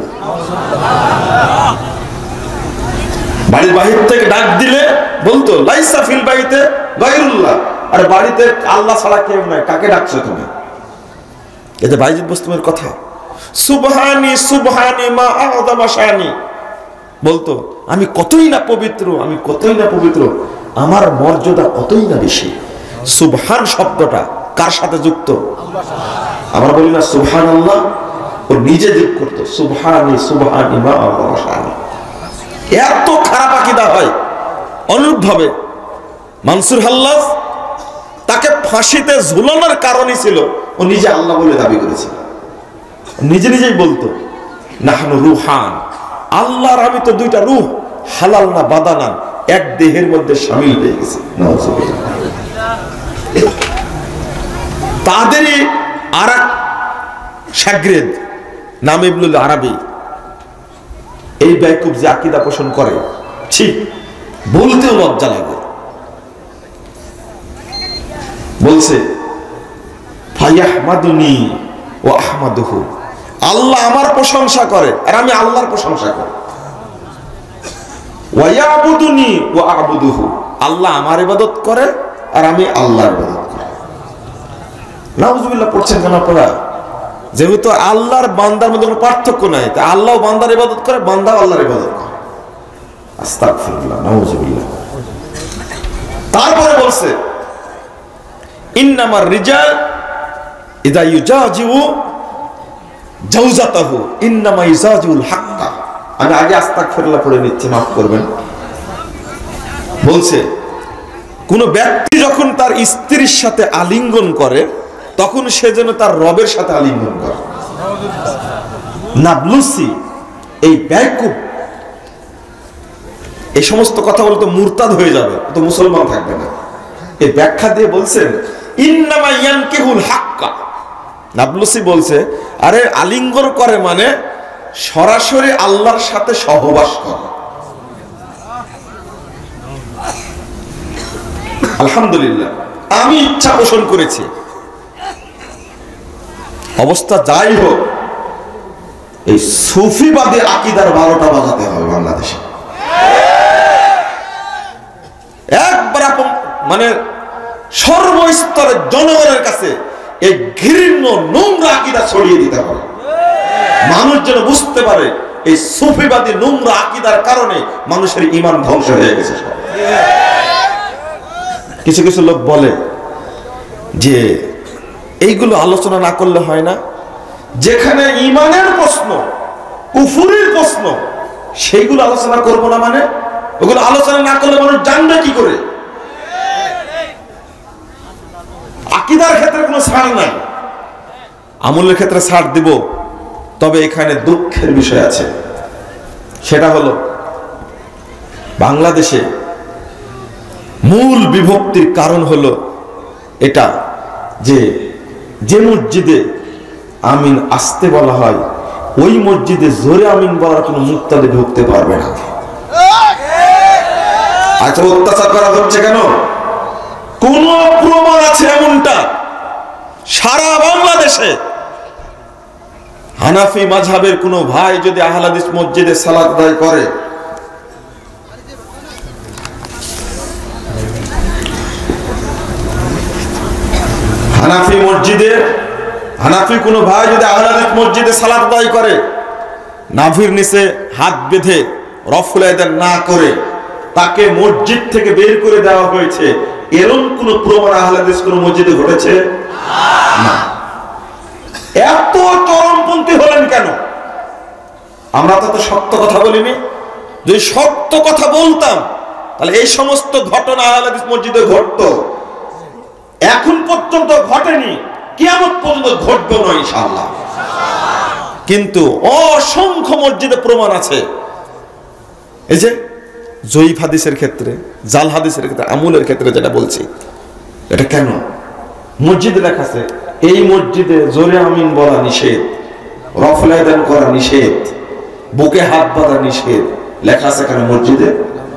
S2: বাড়ির বাহির থেকে ডাক দিলে বলতো লাইসা ফিল বাইতে গায়রুল্লাহ, আর বাড়িতে আল্লাহ ছাড়া কেউ নাই, কাকে ডাকছো তুমি? এটা বাইজিদ বোস্তামের কথা। সুবহানি সুবহানি মা আযমা শানি, বলতো আমি কতই না পবিত্র, আমি কতই না পবিত্র, আমার মর্যাদা কতই না বেশি। সুবহান শব্দটা কার সাথে যুক্ত? আমরা বলি না সুবহানাল্লাহ, ও নিজে যোগ করতো সুবহানি সুবহানি মা আযমা শানি। এত খারাপ আকীদা হয়। অনুরূপ ভাবে মানসুর হাল্লাজ, তাকে ফাঁসিতে ঝুলানোর কারণই ছিল ও নিজে আল্লাহ বলে দাবি করেছিল। নিজে নিজেই বলতো নাহনু রুহান, আল্লাহর আমি তো দুইটা রূহ, হালাল না বাদানা, এক দেহের মধ্যে শামিল হয়ে গেছে। তাদেরই আর এক শাগরেদ নাম ইবনুল আরাবী, এই বেয়াকুব যে আকীদা পোষণ করে, ঠিক বলতেও লজ্জা লাগে। বলছে ফায়াহমাদুনি ওয়া আহমাদুহু, আল্লাহ আমার প্রশংসা করে আর আমি আল্লাহর প্রশংসা করি। ওয়া ইয়াবুদুনি ওয়া আবুদুহু, আল্লাহ আমার ইবাদত করে আর আমি আল্লাহর ইবাদত করি। নাউজুবিল্লাহ পড়ছেন কেন আপনারা? যেহেতু আল্লাহর বান্দার মধ্যে কোনো পার্থক্য নাই, তাই আল্লাহ বান্দার ইবাদত করে, বান্দাও আল্লাহর ইবাদত করে। আস্তাগফিরুল্লাহ, নাউজুবিল্লাহ। তারপরে বলছে ইন্নামার রিজাল ইযা ইউজাজিউ জাওজাতাহু ইন্নামা ইউজাজিউল হাক্কা। আমি আগে আস্তাগফিরুল্লাহ পড়ে নিচ্ছি, মাফ করবেন। বলছে কোন ব্যক্তি যখন তার স্ত্রীর সাথে আলিঙ্গন করে তখন সে যেন তার রবের সাথে আলিঙ্গন করে। নাবলুসি এই বেয়াকুব এই সমস্ত কথা বলে তো মুরতাদ হয়ে যাবে, তো মুসলমান থাকবে না। এই ব্যাখ্যা দিয়ে বলছেন ইন্নামা ইয়ানকিহুল হাক্কা। নাবলুসি বলছে আরে আলিঙ্গন করে মানে সরাসরি আল্লাহর সাথে সহবাস করে। আলহামদুলিল্লাহ, আমি ইচ্ছা পোষণ করেছি। অবস্থা যাই হোক, এই সুফিবাদী আকীদার 12টা বাজাতে হবে বাংলাদেশে। একবার মানে সর্বস্তরের জনগণের কাছে এই ঘৃণ্য নোংরা আকীদা ছড়িয়ে দিতে হবে। মানুষ যেন বুঝতে পারে এই সুফিবাদী নোংরা আকীদার কারণে মানুষের ঈমান ধ্বংস হয়ে গেছে। কিছু কিছু লোক বলে যে এইগুলো আলোচনা না করলে হয় না। যেখানে ঈমানের প্রশ্ন, কুফুরির প্রশ্ন, সেইগুলো আলোচনা করব না মানে? ওগুলো আলোচনা না করলে মানুষ জানবে কি করে? আকীদার ক্ষেত্রে কোনো ছাড় নাই, আমলের ক্ষেত্রে ছাড় দিব। তবে এখানে দুঃখের বিষয় আছে, সেটা হলো বাংলাদেশে মূল বিভক্তির কারণ হলো এটা যে যে মসজিদে আমিন আসতে বলা হয় ওই মসজিদে জোরে আমিন বলার কোনো মুক্তাদি ঢুকতে পারবে না। আচ্ছা, অত্যাচার করা হচ্ছে কেন? কোন প্রমাণ আছে এমনটা? সারা বাংলাদেশে হানাফি মাযহাবের কোন ভাই যদি আহলে হাদিস মসজিদে সালাত আদায় করে, হানাফি কোন ভাই যদি আহলে হাদিস মসজিদে সালাত আদায় করে, নাভির নিচে হাত বেঁধে রফুল আদান না করে তাকে মসজিদ থেকে বের করে দেওয়া হয়েছে, এরকম কোন প্রমাণ আহলে হাদিস কোন মসজিদে ঘটেছে না। এত চরমপন্থী আমরা তো সত্য কথা বলিনি। যদি সত্য কথা বলতাম তাহলে এই সমস্ত ঘটনা আহলে হাদিস মসজিদে ঘটতো। এখন পর্যন্ত ঘটেনি, কিয়ামত পর্যন্ত ঘটবে না ইনশাআল্লাহ। কিন্তু অসংখ্য মসজিদে প্রমাণ আছে। এই যে জয়ীফ হাদিসের ক্ষেত্রে, জাল হাদিসের ক্ষেত্রে, আমুলের ক্ষেত্রে যেটা বলছি, এটা কেন মসজিদে লেখা আছে এই মসজিদে জোরে আমিন বলা নিষেধ, রফলায়দান করা নিষেধ, বুকে হাত বাঁধা নিষেধ, লেখা আছে কেন মসজিদে?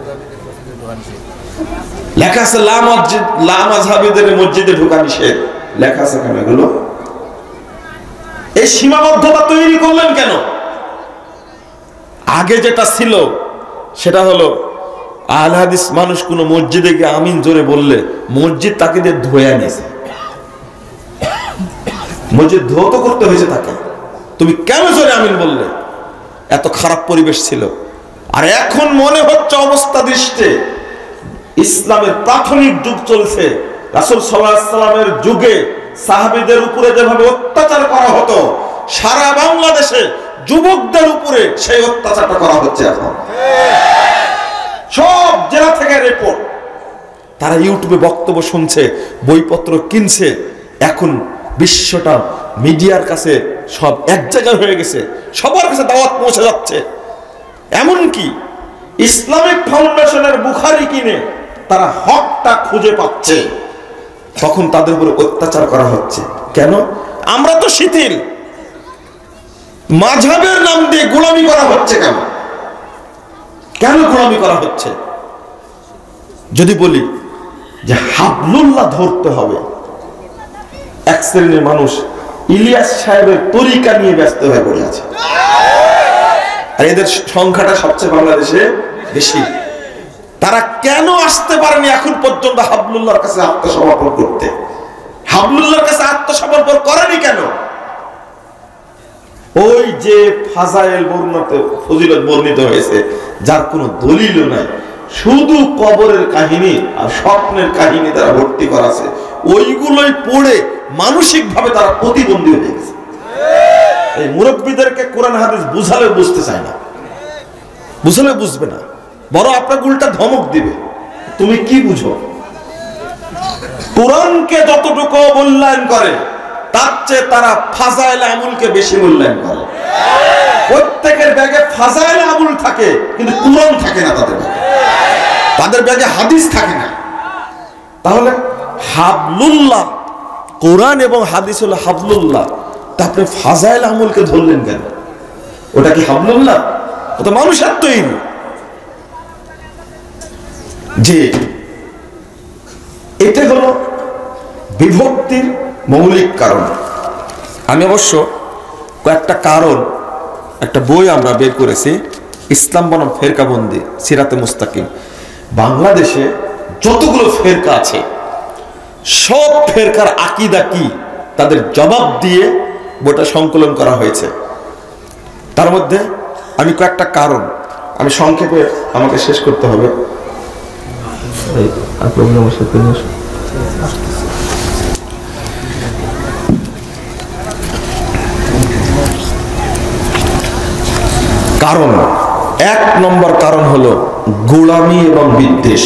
S2: লেখা আছে লা মাযহাবীদের মসজিদে ঢোকা নিষেধ, লেখা আছে কেন এগুলো? এই সীমাবদ্ধতা তৈরি করলেন কেন? আগে যেটা ছিল সেটা হলো আহলে হাদিস মানুষ কোন মসজিদে গিয়ে আমিন জোরে বললে মসজিদ তাকে দিয়ে ধোয়া নিয়েছে। মসজিদ ধৌত করতে হয়েছে তাকে, তুমি কেন জোরে আমিন বললে? এত খারাপ পরিবেশ ছিল। আর এখন মনে হচ্ছে অবস্থা দৃষ্টে ইসলামের প্রাথমিক যুগ চলছে। রাসূল সাল্লাল্লাহু আলাইহি সাল্লামের যুগে সাহাবীদের উপরে যেভাবে অত্যাচার করা হতো, সারা বাংলাদেশে যুবকদের উপরে সেই অত্যাচারটা করা হচ্ছে এখন। সব জেলা থেকে রিপোর্ট, তারা ইউটিউবে বক্তব্য শুনছে, বইপত্র কিনছে। এখন বিশ্বটা মিডিয়ার কাছে সব এক জায়গায় হয়ে গেছে, সবার কাছে দাওয়াত পৌঁছে যাচ্ছে। এমনকি ইসলামিক ফাউন্ডেশনের বুখারী কিনে তারা হকটা খুঁজে পাচ্ছে, তখন তাদের উপরে অত্যাচার করা হচ্ছে। কেন? আমরা তো শিথিল। মাযহাবের নাম দিয়ে গোলামি করা হচ্ছে কেন? কেন গোলামি করা হচ্ছে? যদি বলি যে হাবলুল্লাহ ধরতে হবে, এক শ্রেণীর মানুষ ইলিয়াস সাহেবের তরিকা নিয়ে ব্যস্ত হয়ে পড়ে আছে। আর এদের সংখ্যাটা সবচেয়ে বাংলাদেশে বেশি। তারা কেন আসতে পারেনি এখন পর্যন্ত হাবলুল্লাহর কাছে আত্মসমর্পণ করতে? হাবলুল্লাহর কাছে আত্মসমর্পণ করেনি কেন? ওই যে ফাজাইল বর্ণিত, ফজিলত বর্ণিত হয়েছে, যার কোনো দলিল নাই, শুধু কবরের কাহিনী আর স্বপ্নের কাহিনী তারা ভর্তি করা আছে, ওইগুলোই পড়ে মানসিক ভাবে তারা প্রতিবন্ধী হয়ে গেছে। এই মুরব্বীদেরকে কোরআন হাদিস বুঝালে বুঝতে চায় না, বুঝালে বুঝবে না, বড় আপনাকে উল্টা ধমক দিবে, তুমি কি বুঝো? কোরআনকে যতটুকু মূল্যায়ন করে তার চেয়ে তারা ফাজাইল আমুলকে বেশি মূল্যায়ন করে। প্রত্যেকের ব্যাগে ফাজাইল আমুল থাকে, কিন্তু কোরআন থাকে না তাদের ব্যাগে, তাদের ব্যাগে হাদিস থাকে না। তাহলে হাবলুল্লাহ, কোরআন এবং হাদিস হলো হাবলুল্লাহ, তা আপনি ফাজাইল আমুলকে ধরলেন কেন? ওটা কি হাবলুল্লাহ? ওটা মানুষের তৈরি। যে এটা হলো বিভক্তির মৌলিক কারণ। আমি অবশ্য কয়েকটা কারণ, একটা বই আমরা বের করেছি, ইসলাম বনাম ফেরকাবন্দি সিরাতে মুস্তাকিম। বাংলাদেশে যতগুলো ফেরকা আছে সব ফেরকার আকীদা কি তাদের জবাব দিয়ে বইটা সংকলন করা হয়েছে। তার মধ্যে আমি কয়েকটা কারণ, আমি সংক্ষেপে, আমাকে শেষ করতে হবে। কারণ, এক নম্বর কারণ হলো গোলামি এবং বিদ্বেষ।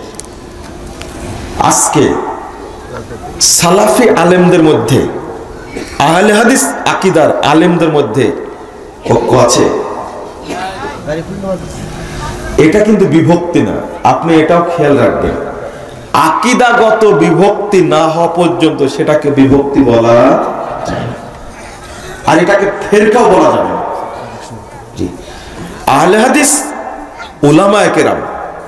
S2: আজকে সালাফি আলেমদের মধ্যে, আহলে হাদিস আকীদার আলেমদের মধ্যে ঐক্য আছে। এটা কিন্তু বিভক্তি না, আপনি এটাও খেয়াল রাখবেন। আকীদাগত বিভক্তি না হওয়া পর্যন্ত সেটাকে বিভক্তি বলা যায় না, আর এটাকে ফেরকাও বলা যাবে না। আহলে হাদিস উলামায়ে কেরাম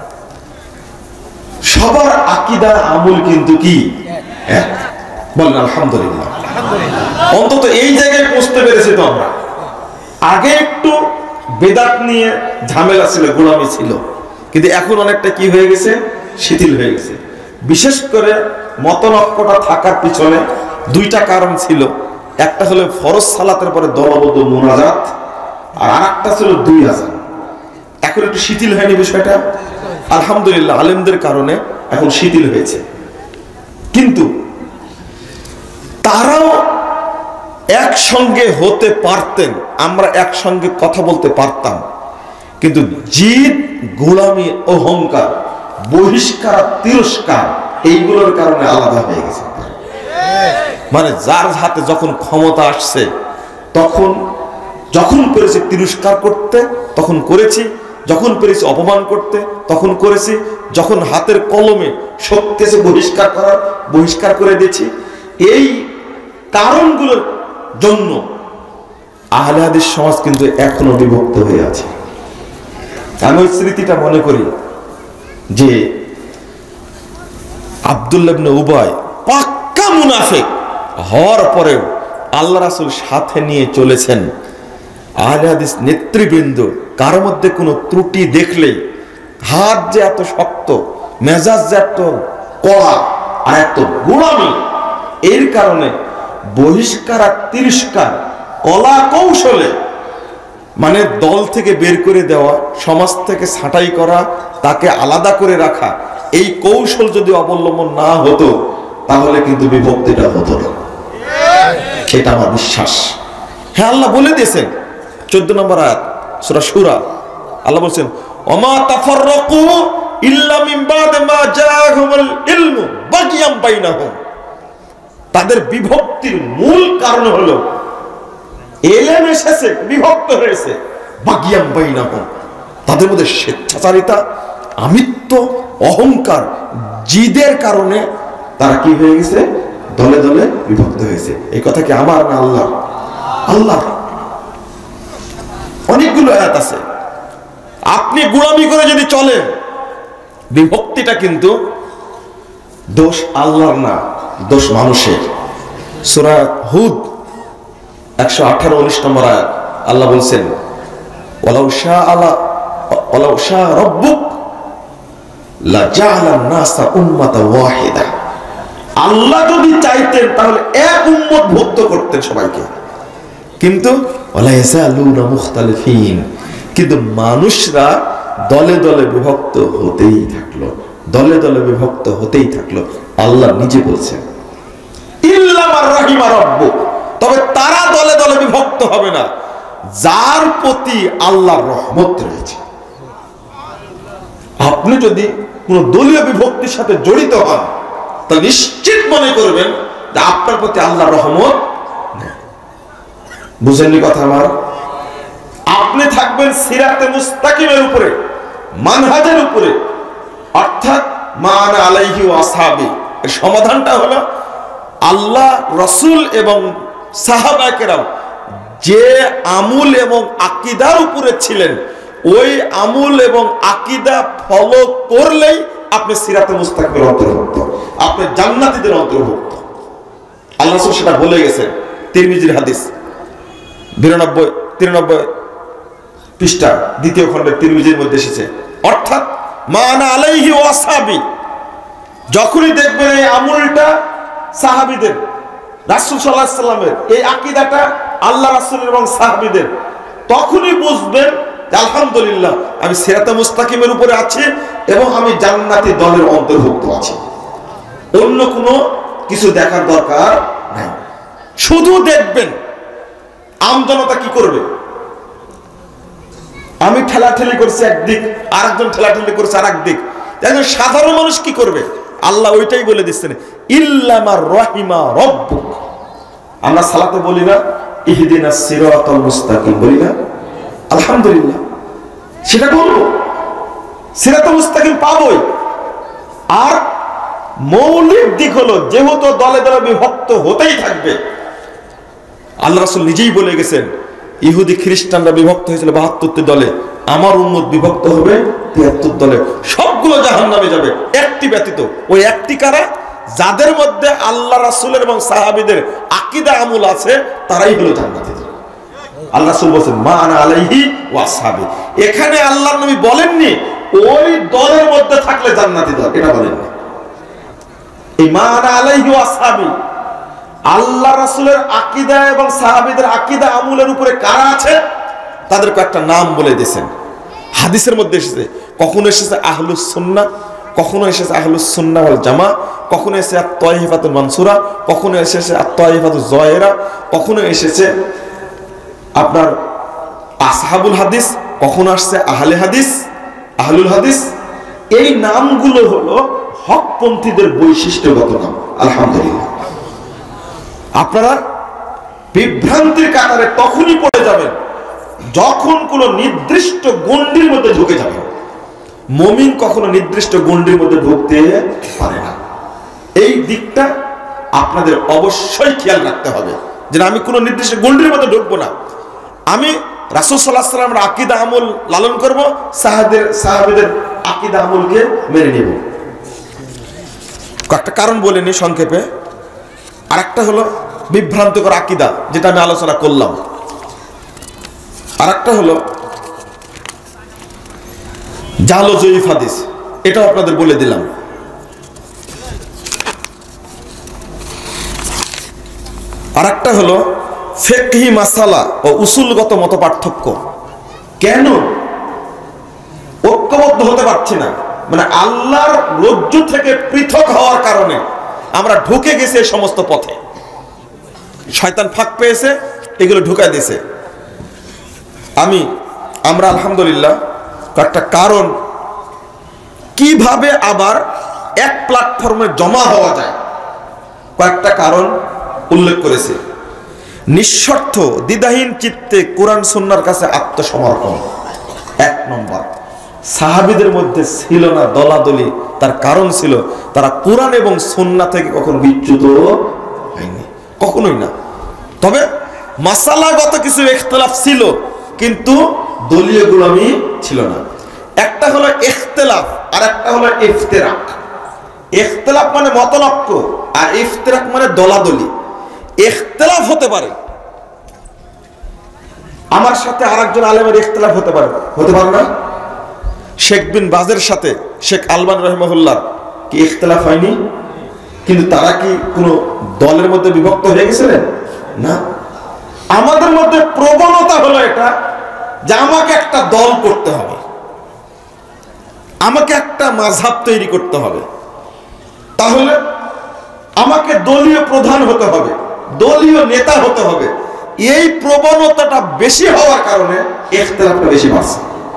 S2: সবার আকীদা আমল কিন্তু কি এক? বলেন আলহামদুলিল্লাহ। অন্তত এই জায়গায় পৌঁছতে পেরেছি তো আমরা। আগে একটু বেদাত নিয়ে ঝামেলা ছিল, গোলামি ছিল, কিন্তু এখন অনেকটা কি হয়ে গেছে, শিথিল হয়ে গেছে। বিশেষ করে মতনৈক্যটা থাকার পিছনে দুইটা কারণ ছিল। একটা হলো ফরজ সালাতের পরে দলবদ্ধ মুনাজাত, আর আরেকটা ছিল 2000। এখন একটু শিথিল হয়নি বিষয়টা, আলহামদুলিল্লাহ আলেমদের কারণে এখন শিথিল হয়েছে। কিন্তু তারাও একসঙ্গে হতে পারতেন, আমরা একসঙ্গে কথা বলতে পারতাম, কিন্তু জিদ, গোলামি, অহংকার, বহিষ্কার, তিরস্কার এইগুলোর কারণে আলাদা হয়ে গেছে। মানে যার হাতে যখন ক্ষমতা আসছে যখন পেরেছি তিরস্কার করতে তখন করেছি, যখন পেরেছি অপমান করতে তখন করেছি, যখন হাতের কলমে শক্তি এসে বহিষ্কার করে দিয়েছি। এই কারণগুলোর জন্য আহলে হাদিস সমাজ কিন্তু এখনো বিভক্ত হয়ে আছে। আমি ওই স্মৃতিটা মনে করি যে আব্দুল্লাহ ইবনে উবাই পাক্কা মুনাফিক হওয়ার পরেও আল্লাহ রাসূল সাথে নিয়ে চলেছেন। আহলে হাদিস নেতৃবৃন্দ কার মধ্যে কোনো ত্রুটি দেখলেই হাত যে এত শক্ত, মেজাজ যে এত কড়া আর এত গোলামি, এর কারণে বহিষ্কার আর তিরস্কার কলা কৌশলে, মানে দল থেকে বের করে দেওয়া, সমাজ থেকে ছাঁটাই করা, তাকে আলাদা করে রাখা, এই কৌশল যদি অবলম্বন না হতো তাহলে কিন্তু বিভক্তিটা হতো না, সেটা আমার বিশ্বাস। হ্যাঁ, আল্লাহ বলে দিয়েছেন 14 নম্বর আয়াত সূরা সূরা, আল্লাহ বলছেন ওমা তাফাররাকু ইল্লা মিন বাদ মা জাআহুমুল ইলমু বাগিয়াম বাইনাহুম। তাদের বিভক্তির মূল কারণ হলো ইলম এসেছে, বিভক্ত হয়েছে, বাগিয়াম বাইনাহুম, তাদের মধ্যে স্বেচ্ছাচারিতা, আমিত্ব, অহংকার, জিদের কারণে তারা কি হয়ে গেছে? দলে দলে বিভক্ত হয়েছে। এই কথা কি আমার না আল্লাহ? আল্লাহ। অনেকগুলো আয়াত আছে। আপনি গোলামি করে যদি চলেন, বিভক্তিটা কিন্তু দোষ আল্লাহর না, দোষ মানুষের। সূরা হুদ 118-19 নম্বর আয়াত আল্লাহ বলছেন ওয়ালাউ শাআ রাব্বুক লাজাআলান নাসা উম্মাতান ওয়াহিদা। আল্লাহ যদি চাইতেন তাহলে এক উম্মত ভুক্ত করতেন সবাইকে, কিন্তু ওয়ালা ইয়াযালুনা মুখতালিফিন, কিন্তু মানুষরা দলে দলে বিভক্ত হতেই থাকলো, দলে দলে বিভক্ত হতেই থাকলো। আল্লাহ নিজে বলছেন ইল্লা মান রাহিমা রাব্বুক, তবে তারা দলে দলে বিভক্ত হবে না যার প্রতি আল্লাহর রহমত রয়েছে। আপনি যদি কোন দলীয় বিভক্তির সাথে জড়িত হন তাহলে নিশ্চিত মনে করবেন যে আপনার প্রতি আল্লাহর রহমত নেই। বুঝেননি কথা আমার? আপনি থাকবেন সিরাতে মুস্তাকিমের উপরে, মানহাজের উপরে, অর্থাৎ মান আলাইহি ওয়া আসহাবি। এর সমাধানটা হলো আল্লাহ, রাসূল এবং সাহাবায়ে কেরাম যে আমল এবং আকীদার উপরে ছিলেন, ওই আমল এবং আকীদা ফলো করলেই আপনি সিরাতে মুস্তাকিমের অন্তর্ভুক্ত, আপনি জান্নাতীদের অন্তর্ভুক্ত। আল্লাহ রাসূল সেটা বলে গেছেন। তিরমিজির হাদিস 93 পৃষ্ঠা 2য় খণ্ডের তিরমিজির মধ্যে এসেছে। অর্থাৎ মান আলাইহি ওয়া আসহাবি, যখনই দেখবেন এই আমলটা সাহাবীদের, রাসূল সাল্লাল্লাহু আলাইহি সাল্লামের, এই আকীদাটা আল্লাহ রাসূল এবং সাহাবীদের, তখনই বুঝবেন যে আলহামদুলিল্লাহ আমি সিরাতে মুস্তাকিমের উপরে আছি এবং আমি জান্নাতি দলের অন্তর্ভুক্ত আছি। অন্য কোনো কিছু দেখার দরকার নাই। শুধু দেখবেন আমজনতা কি করবে। আমি ঠেলাঠেলি করছি একদিক, আরেকজন ঠেলাঠেলি করছে আরেক দিক, একজন সাধারণ মানুষ কি করবে? আল্লাহ ওইটাই বলে দিচ্ছেন ইল্লা মা রাহিমা রাব্বুক। আমরা সালাতে বলি না ইহদিনাস সিরাতাল মুস্তাকিম, বলি না? আলহামদুলিল্লাহ, সেটা বলবো, সিরাতাল মুস্তাকিম পাবোই। আর মৌলিক দিক হলো যেহেতু দলে দলে বিভক্ত হতেই থাকবে, আল্লাহ রাসূল নিজেই বলে গেছেন ইহুদি খ্রিস্টানরা বিভক্ত হয়েছিল 72টি দলে, আমার উম্মত বিভক্ত হবে 73 দলে, সবগুলো জাহান্নামে যাবে একটি ব্যতীত। ওই একটি কারা? যাদের মধ্যে আল্লাহ রাসূলের এবং সাহাবীদের আকীদা আমল আছে, তারাই হলো জান্নাতী। আল্লাহ রাসূল বলেন মা আনা আলাইহি ওয়া আসহাবি। এখানে আল্লাহর নবী বলেননি ওই দলের মধ্যে থাকলে জান্নাতী দল, এটা বলেননি। এই মা আনা আলাইহি ওয়া আসহাবি আল্লাহ রাসূলের আকীদা এবং সাহাবীদের আকীদা আমলের উপরে কারা আছে তাদের কয়েকটা নাম বলে দিয়েছেন। হাদিসের মধ্যে এসেছে, কখনো এসেছে আহলুস সুন্নাহ, কখনো এসেছে আহলুস সুন্নাহ ওয়াল জামা, কখনো এসেছে আত-তাইফাতুল মানসুরা, কখনো এসেছে আত-তাইফাতুজ যায়রা, কখনো এসেছে আপনার আসহাবুল হাদিস, কখনো আসছে আহলে হাদিস, আহলুল হাদিস। এই নামগুলো হলো হকপন্থীদের বৈশিষ্ট্যগত নাম। আলহামদুলিল্লাহ, আপনারা বিভ্রান্তির কাতারে তখনই পড়ে যাবেন যখন কোনো নির্দিষ্ট গণ্ডির মধ্যে ঢুকে যাবেন। মুমিন কখনো নির্দিষ্ট গণ্ডির মধ্যে ঢুকতে পারে না। এই দিকটা আপনাদের অবশ্যই খেয়াল রাখতে হবে যে আমি কোনো নির্দিষ্ট গণ্ডির মধ্যে ঢুকবো না। আমি রাসূল সাল্লাল্লাহু আলাইহি ওয়াসাল্লামের আকীদা আমল লালন করব, সাহাবীদের আকীদা আমলকে মেনে নেব। কয়েকটা কারণ বলে নি সংক্ষেপে। আরেকটা হলো বিভ্রান্তিকর আকীদা, যেটা আমি আলোচনা করলাম। আরেকটা হলো জাল ও জয়ীফ হাদিস, এটাও আপনাদের বলে দিলাম। আরেকটা হলো ফিকহি মাসালা ও উসুলগত মত পার্থক্য। কেন ঐক্যবদ্ধ হতে পারছি না? মানে আল্লাহর রজ্জু থেকে পৃথক হওয়ার কারণে আমরা ঢুকে গেছি এই সমস্ত পথে। শয়তান ফাঁক পেয়েছে, এগুলো ঢুকায় দিয়েছে। আমরা আলহামদুলিল্লাহ একটা কারণ কিভাবে আবার এক প্ল্যাটফর্মে জমা হওয়া যায়, কয়েকটা কারণ উল্লেখ করেছে। নিঃস্বার্থ দ্বিধাহীন চিত্তে কোরআন সুন্নাহর কাছে আত্মসমর্পণ 1 নম্বর। সাহাবীদের মধ্যে ছিল না দলাদলি, তার কারণ ছিল তারা কোরআন এবং সুন্নাহ থেকে কখনো বিচ্যুত হয়নি, কখনোই না। তবে মাসালাগত কিছু ইখতিলাফ ছিল, কিন্তু দলীয় গোলামি ছিল না। একটা হলো ইখতিলাফ, আর একটা হলো ইফতিরাক। ইখতিলাফ মানে মতলক্য, আর ইফতিরাক মানে দলাদলি। ইখতিলাফ হতে পারে, আমার সাথে আরেকজন আলেমের ইখতিলাফ হতে পারে না? শেখ বিন বাজের সাথে শেখ আলবানী রাহিমাহুল্লাহ কি ইখতিলাফ হয়নি? কিন্তু তারা কি কোনো দলের মধ্যে বিভক্ত হয়ে গেছিলেন? না। আমাদের মধ্যে প্রবণতা হলো এটা যে আমাকে একটা দল করতে হবে, আমাকে একটা মাযহাব তৈরি করতে হবে, তাহলে আমাকে দলীয় প্রধান হতে হবে, দলীয় নেতা হতে হবে। এই প্রবণতাটা বেশি হওয়ার কারণে ইখতিলাফটা বেশি বাড়ছে।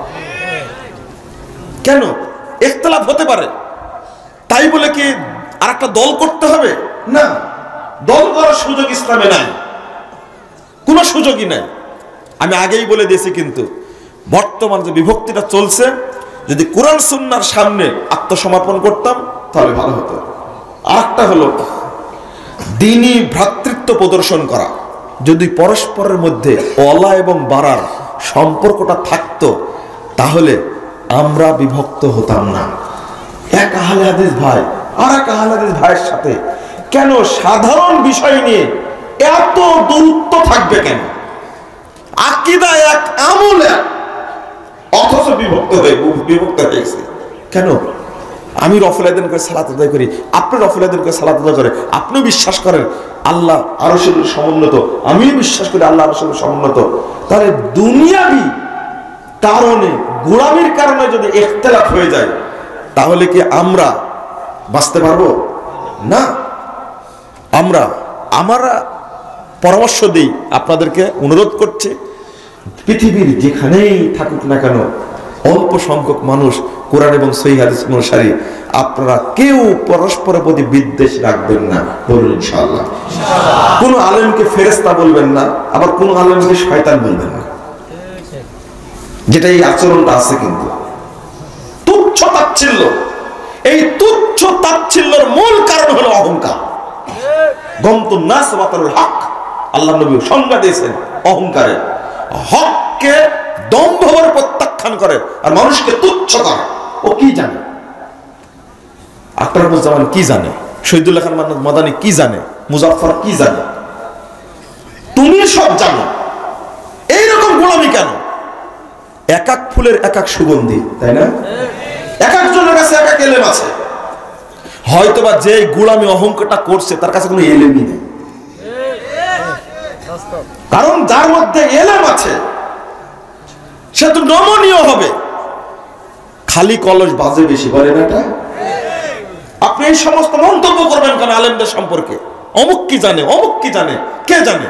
S2: কেন? ইখতিলাফ হতে পারে, তাই বলে কি আরেকটা দল করতে হবে? না, দল করার সুযোগ ইসলামে নাই, কোনো সুযোগই নাই। আমি আগেই বলে দিয়েছি, কিন্তু বর্তমান যে বিভক্তিটা চলছে, যদি কোরআন সুন্নাহর সামনে আত্মসমর্পণ করতাম তাহলে ভালো হতো। আরেকটা হলো দ্বীনি ভ্রাতৃত্ব প্রদর্শন করা। যদি পরস্পরের মধ্যে ওয়ালা এবং বারার সম্পর্কটা থাকতো তাহলে আমরা বিভক্ত হতাম না। এক আহলে হাদিস ভাই আর এক আহলে হাদিস ভাইয়ের সাথে কেন সাধারণ বিষয় নিয়ে এত দূরত্ব থাকবে? কেন? আকীদা এক, আমল এক, অথচ বিভক্ত হয়েছে কেন? আমি রফুল আদান করে সালাত আদায় করি, আপনি রফুল আদান করে সালাত আদায় করে, আপনিও বিশ্বাস করেন আল্লাহ আরশের সমুন্নত, আমিও বিশ্বাস করি আল্লাহ আরশের সমুন্নত। তাহলে দুনিয়াবি কারণে, গোলামির কারণে যদি ইখতিলাফ হয়ে যায় তাহলে কি আমরা বাঁচতে পারবো? না। আমরা পরামর্শ দিই, আপনাদেরকে অনুরোধ করছি, পৃথিবীর যেখানেই থাকুক না কেন অল্প সংখ্যক মানুষ কোরআন এবং সহিহ হাদিস অনুসারী, আপনারা কেউ পরস্পরের প্রতি বিদ্বেষ রাখবেন না। বলুন ইনশাআল্লাহ। কোন আলেমকে ফেরেশতা বলবেন না, আবার কোন আলেমকে শয়তান বলবেন না, যেটা এই আচরণটা আছে। কিন্তু তুচ্ছ তাচ্ছিল্য, এই তুচ্ছ তাচ্ছিল্যের মূল কারণ হলো অহংকার। গমতুন নাস ওয়া বাতারুল হক, আল্লাহ নবী সংজ্ঞা দিয়েছেন অহংকারের। হককে দম্ভভাবে প্রত্যাখ্যান করে আর মানুষকে তুচ্ছ করে। ও কি জানে? আকরামুজ্জামান কি জানে? শহীদুল্লাহ খান মাদানী কি জানে? মুজাফফর কি জানে? তুমি সব জানো। এইরকম গোলামি কেন? এক এক ফুলের এক এক সুগন্ধি, তাই না? এক একজনের কাছে এক এক এলেম আছে। হয়তোবা যে গোলামি অহংকারটা করছে তার কাছে কোনো এলেমই নেই, কারণ যার মধ্যে এলেম আছে সে তো নমনীয় হবে। খালি কলস বাজে বেশি, বলে না এটা? আপনি এই সমস্ত মন্তব্য করবেন কেন আলেমদের সম্পর্কে? অমুক কি জানে, অমুক কি জানে, কে জানে?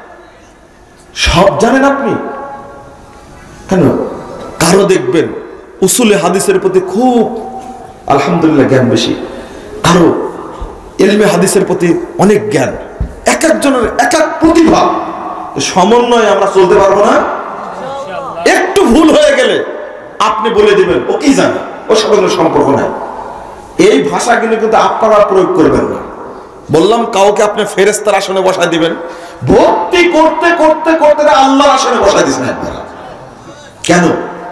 S2: সব জানেন আপনি কেন? কারো দেখবেন উসুলে হাদিসের প্রতি খুব আলহামদুলিল্লাহ জ্ঞান বেশি, কারো ইলমে হাদিসের প্রতি অনেক জ্ঞান। এক একজনের এক এক প্রতিভা, সমন্বয়ে আমরা চলতে পারবো না। একটু ভুল হয়ে গেলে আপনি বলে দিবেন ও কি জানে, ওর সাথে কোনো সম্পর্ক নাই। এই ভাষা কিন্তু আপনারা প্রয়োগ করবেন না। বললাম কাউকে আপনি ফেরেশতার আসনে বসায় দিবেন, ভক্তি করতে করতে করতে আল্লাহর আসনে বসায় দিচ্ছেন আপনারা। কেন?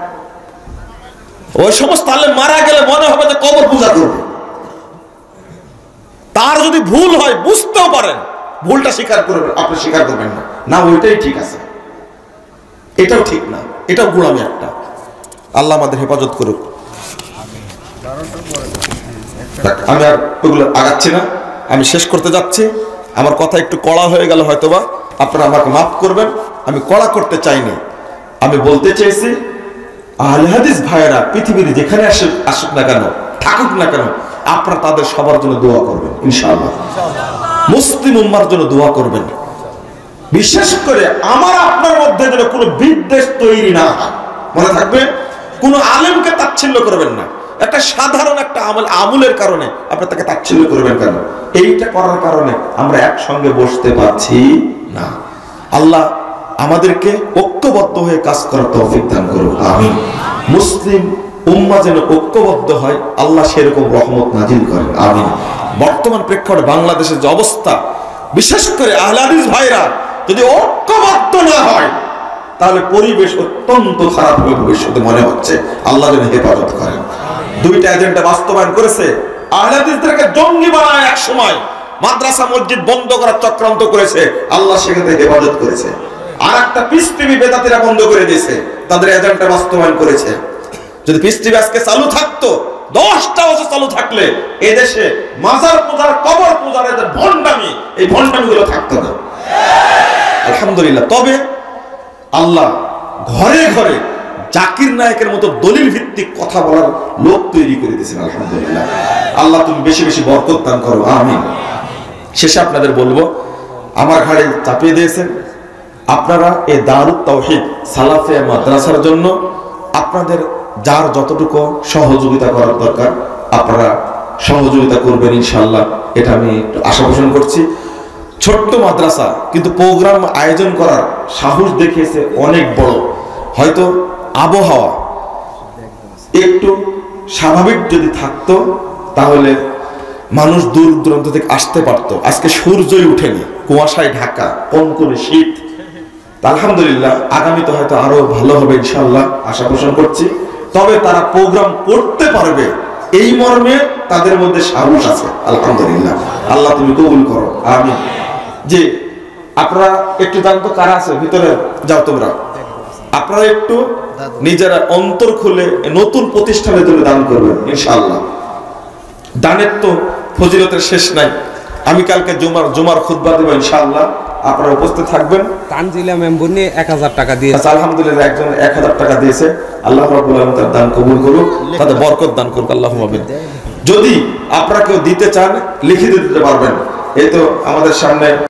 S2: ওই সমস্ত আলেম মারা গেলে মনে হবে যে কবর পূজা করবে। তার যদি ভুল হয় বুঝতেও পারেন, ভুলটা স্বীকার করবেন, আপনি স্বীকার করবেন না, না ওইটাই ঠিক আছে, এটাও ঠিক না, এটাও গোলামি একটা। আল্লাহ আমাদের হেফাজত করুক। আমি আর ওগুলো আগাচ্ছি না, আমি শেষ করতে যাচ্ছি। আমার কথা একটু কড়া হয়ে গেল হয়তোবা, আপনারা আমাকে মাফ করবেন। আমি কড়া করতে চাইনি, আমি বলতে চেয়েছি আহলে হাদিস ভাইয়েরা পৃথিবীর যেখানে আসুক না কেন, থাকুক না কেন, আপনারা তাদের সবার জন্য দোয়া করবেন ইনশাআল্লাহ। মুসলিম উম্মার জন্য দোয়া করবেন। বিশেষ করে আমার আপনার মধ্যে যেন কোনো বিদ্বেষ তৈরি না হয়, মনে থাকবে। কোনো আলেমকে তাচ্ছিল্য করবেন না। একটা সাধারণ একটা আমলের কারণে আপনি তাকে তাচ্ছিল্য করবেন কেন? এইটা করার কারণে আমরা একসঙ্গে বসতে পারছি না। আল্লাহ আমাদেরকে ঐক্যবদ্ধ হয়ে কাজ করার তৌফিক দান করুন, আমিন। মুসলিম উম্মাহ যেন ঐক্যবদ্ধ হয়, আল্লাহ সেরকম রহমত নাজিল করেন, আমিন। বর্তমান প্রেক্ষাপটে বাংলাদেশের যে অবস্থা, বিশেষ করে আহলে হাদিস ভাইরা যদি ঐক্যবদ্ধ না হয় তাহলে পরিবেশ অত্যন্ত খারাপ হবে ভবিষ্যতে মনে হচ্ছে। আল্লাহ যেন হেফাজত করেন। দুইটা এজেন্ডা বাস্তবায়ন করেছে। আহলে হাদিসদেরকে জঙ্গি বানায় এক সময় মাদ্রাসা মসজিদ বন্ধ করার চক্রান্ত করেছে, আল্লাহ সেখানে হেফাজত করেছে। আর একটা পিস টিভি বেদাতিরা বন্ধ করে দিয়েছে, তাদের এজেন্ডা বাস্তবায়ন করেছে। যদি পিস টিভি আজকে চালু থাকতো, 10টা বছর চালু থাকলে এদেশে মাজার পূজার, কবর পূজার যে ভণ্ডামি, এই ভণ্ডামিগুলো থাকতো না, আলহামদুলিল্লাহ। তবে আল্লাহ ঘরে ঘরে জাকির নায়কের মতো দলিল ভিত্তিক কথা বলার লোক তৈরি করে দিয়েছেন, আলহামদুলিল্লাহ। আল্লাহ তুমি বেশি বেশি বরকত দান করো, আমিন। শেষে আপনাদের বলবো, আমার ঘাড়ে চাপিয়ে দিয়েছেন আপনারা এই দারুত তাওহীদ সালাফিয়া মাদ্রাসার জন্য আপনাদের যার যতটুকু সহযোগিতা করার দরকার আপনারা সহযোগিতা করবেন ইনশাআল্লাহ, এটা আমি আশা পোষণ করছি। ছোট্ট মাদ্রাসা কিন্তু প্রোগ্রাম আয়োজন করার সাহস দেখিয়েছে অনেক বড়। হয়তো আবহাওয়া একটু স্বাভাবিক যদি থাকতো তাহলে মানুষ দূর দূরান্ত থেকে আসতে পারতো। আজকে সূর্যই উঠেনি, কুয়াশায় ঢাকা, কনকনে শীত। আলহামদুলিল্লাহ, আগামীতে হয়তো আরো ভালো হবে ইনশাআল্লাহ, আশা পোষণ করছি। তবে তারা প্রোগ্রাম করতে পারবে এই মর্মে তাদের মধ্যে সাহস আছে, আলহামদুলিল্লাহ। আল্লাহ তুমি কবুল করো, আমিন। যে আপনারা একটু জানতো কারা আছে ভিতরে, যাও তোমরা, আপনারা একটু নিজেরা অন্তর খুলে নতুন প্রতিষ্ঠানের জন্য দান করবেন ইনশাআল্লাহ। দানের তো ফজিলতের শেষ নাই। আমি কালকে জুমার খুতবা দেব ইনশাআল্লাহ, আপনারা উপস্থিত থাকবেন।
S3: তানজিলা মেম্বুনি 1000 টাকা দিয়েছে,
S2: আলহামদুলিল্লাহ একজন 1000 টাকা দিয়েছে। আল্লাহ রাব্বুল আলামিন তার দান কবুল করুক, তাদের বরকত দান করুক, আল্লাহুম্মা আমিন। যদি আপনারা কেউ দিতে চান লিখে দিতে পারবেন। এই তো আমাদের সামনে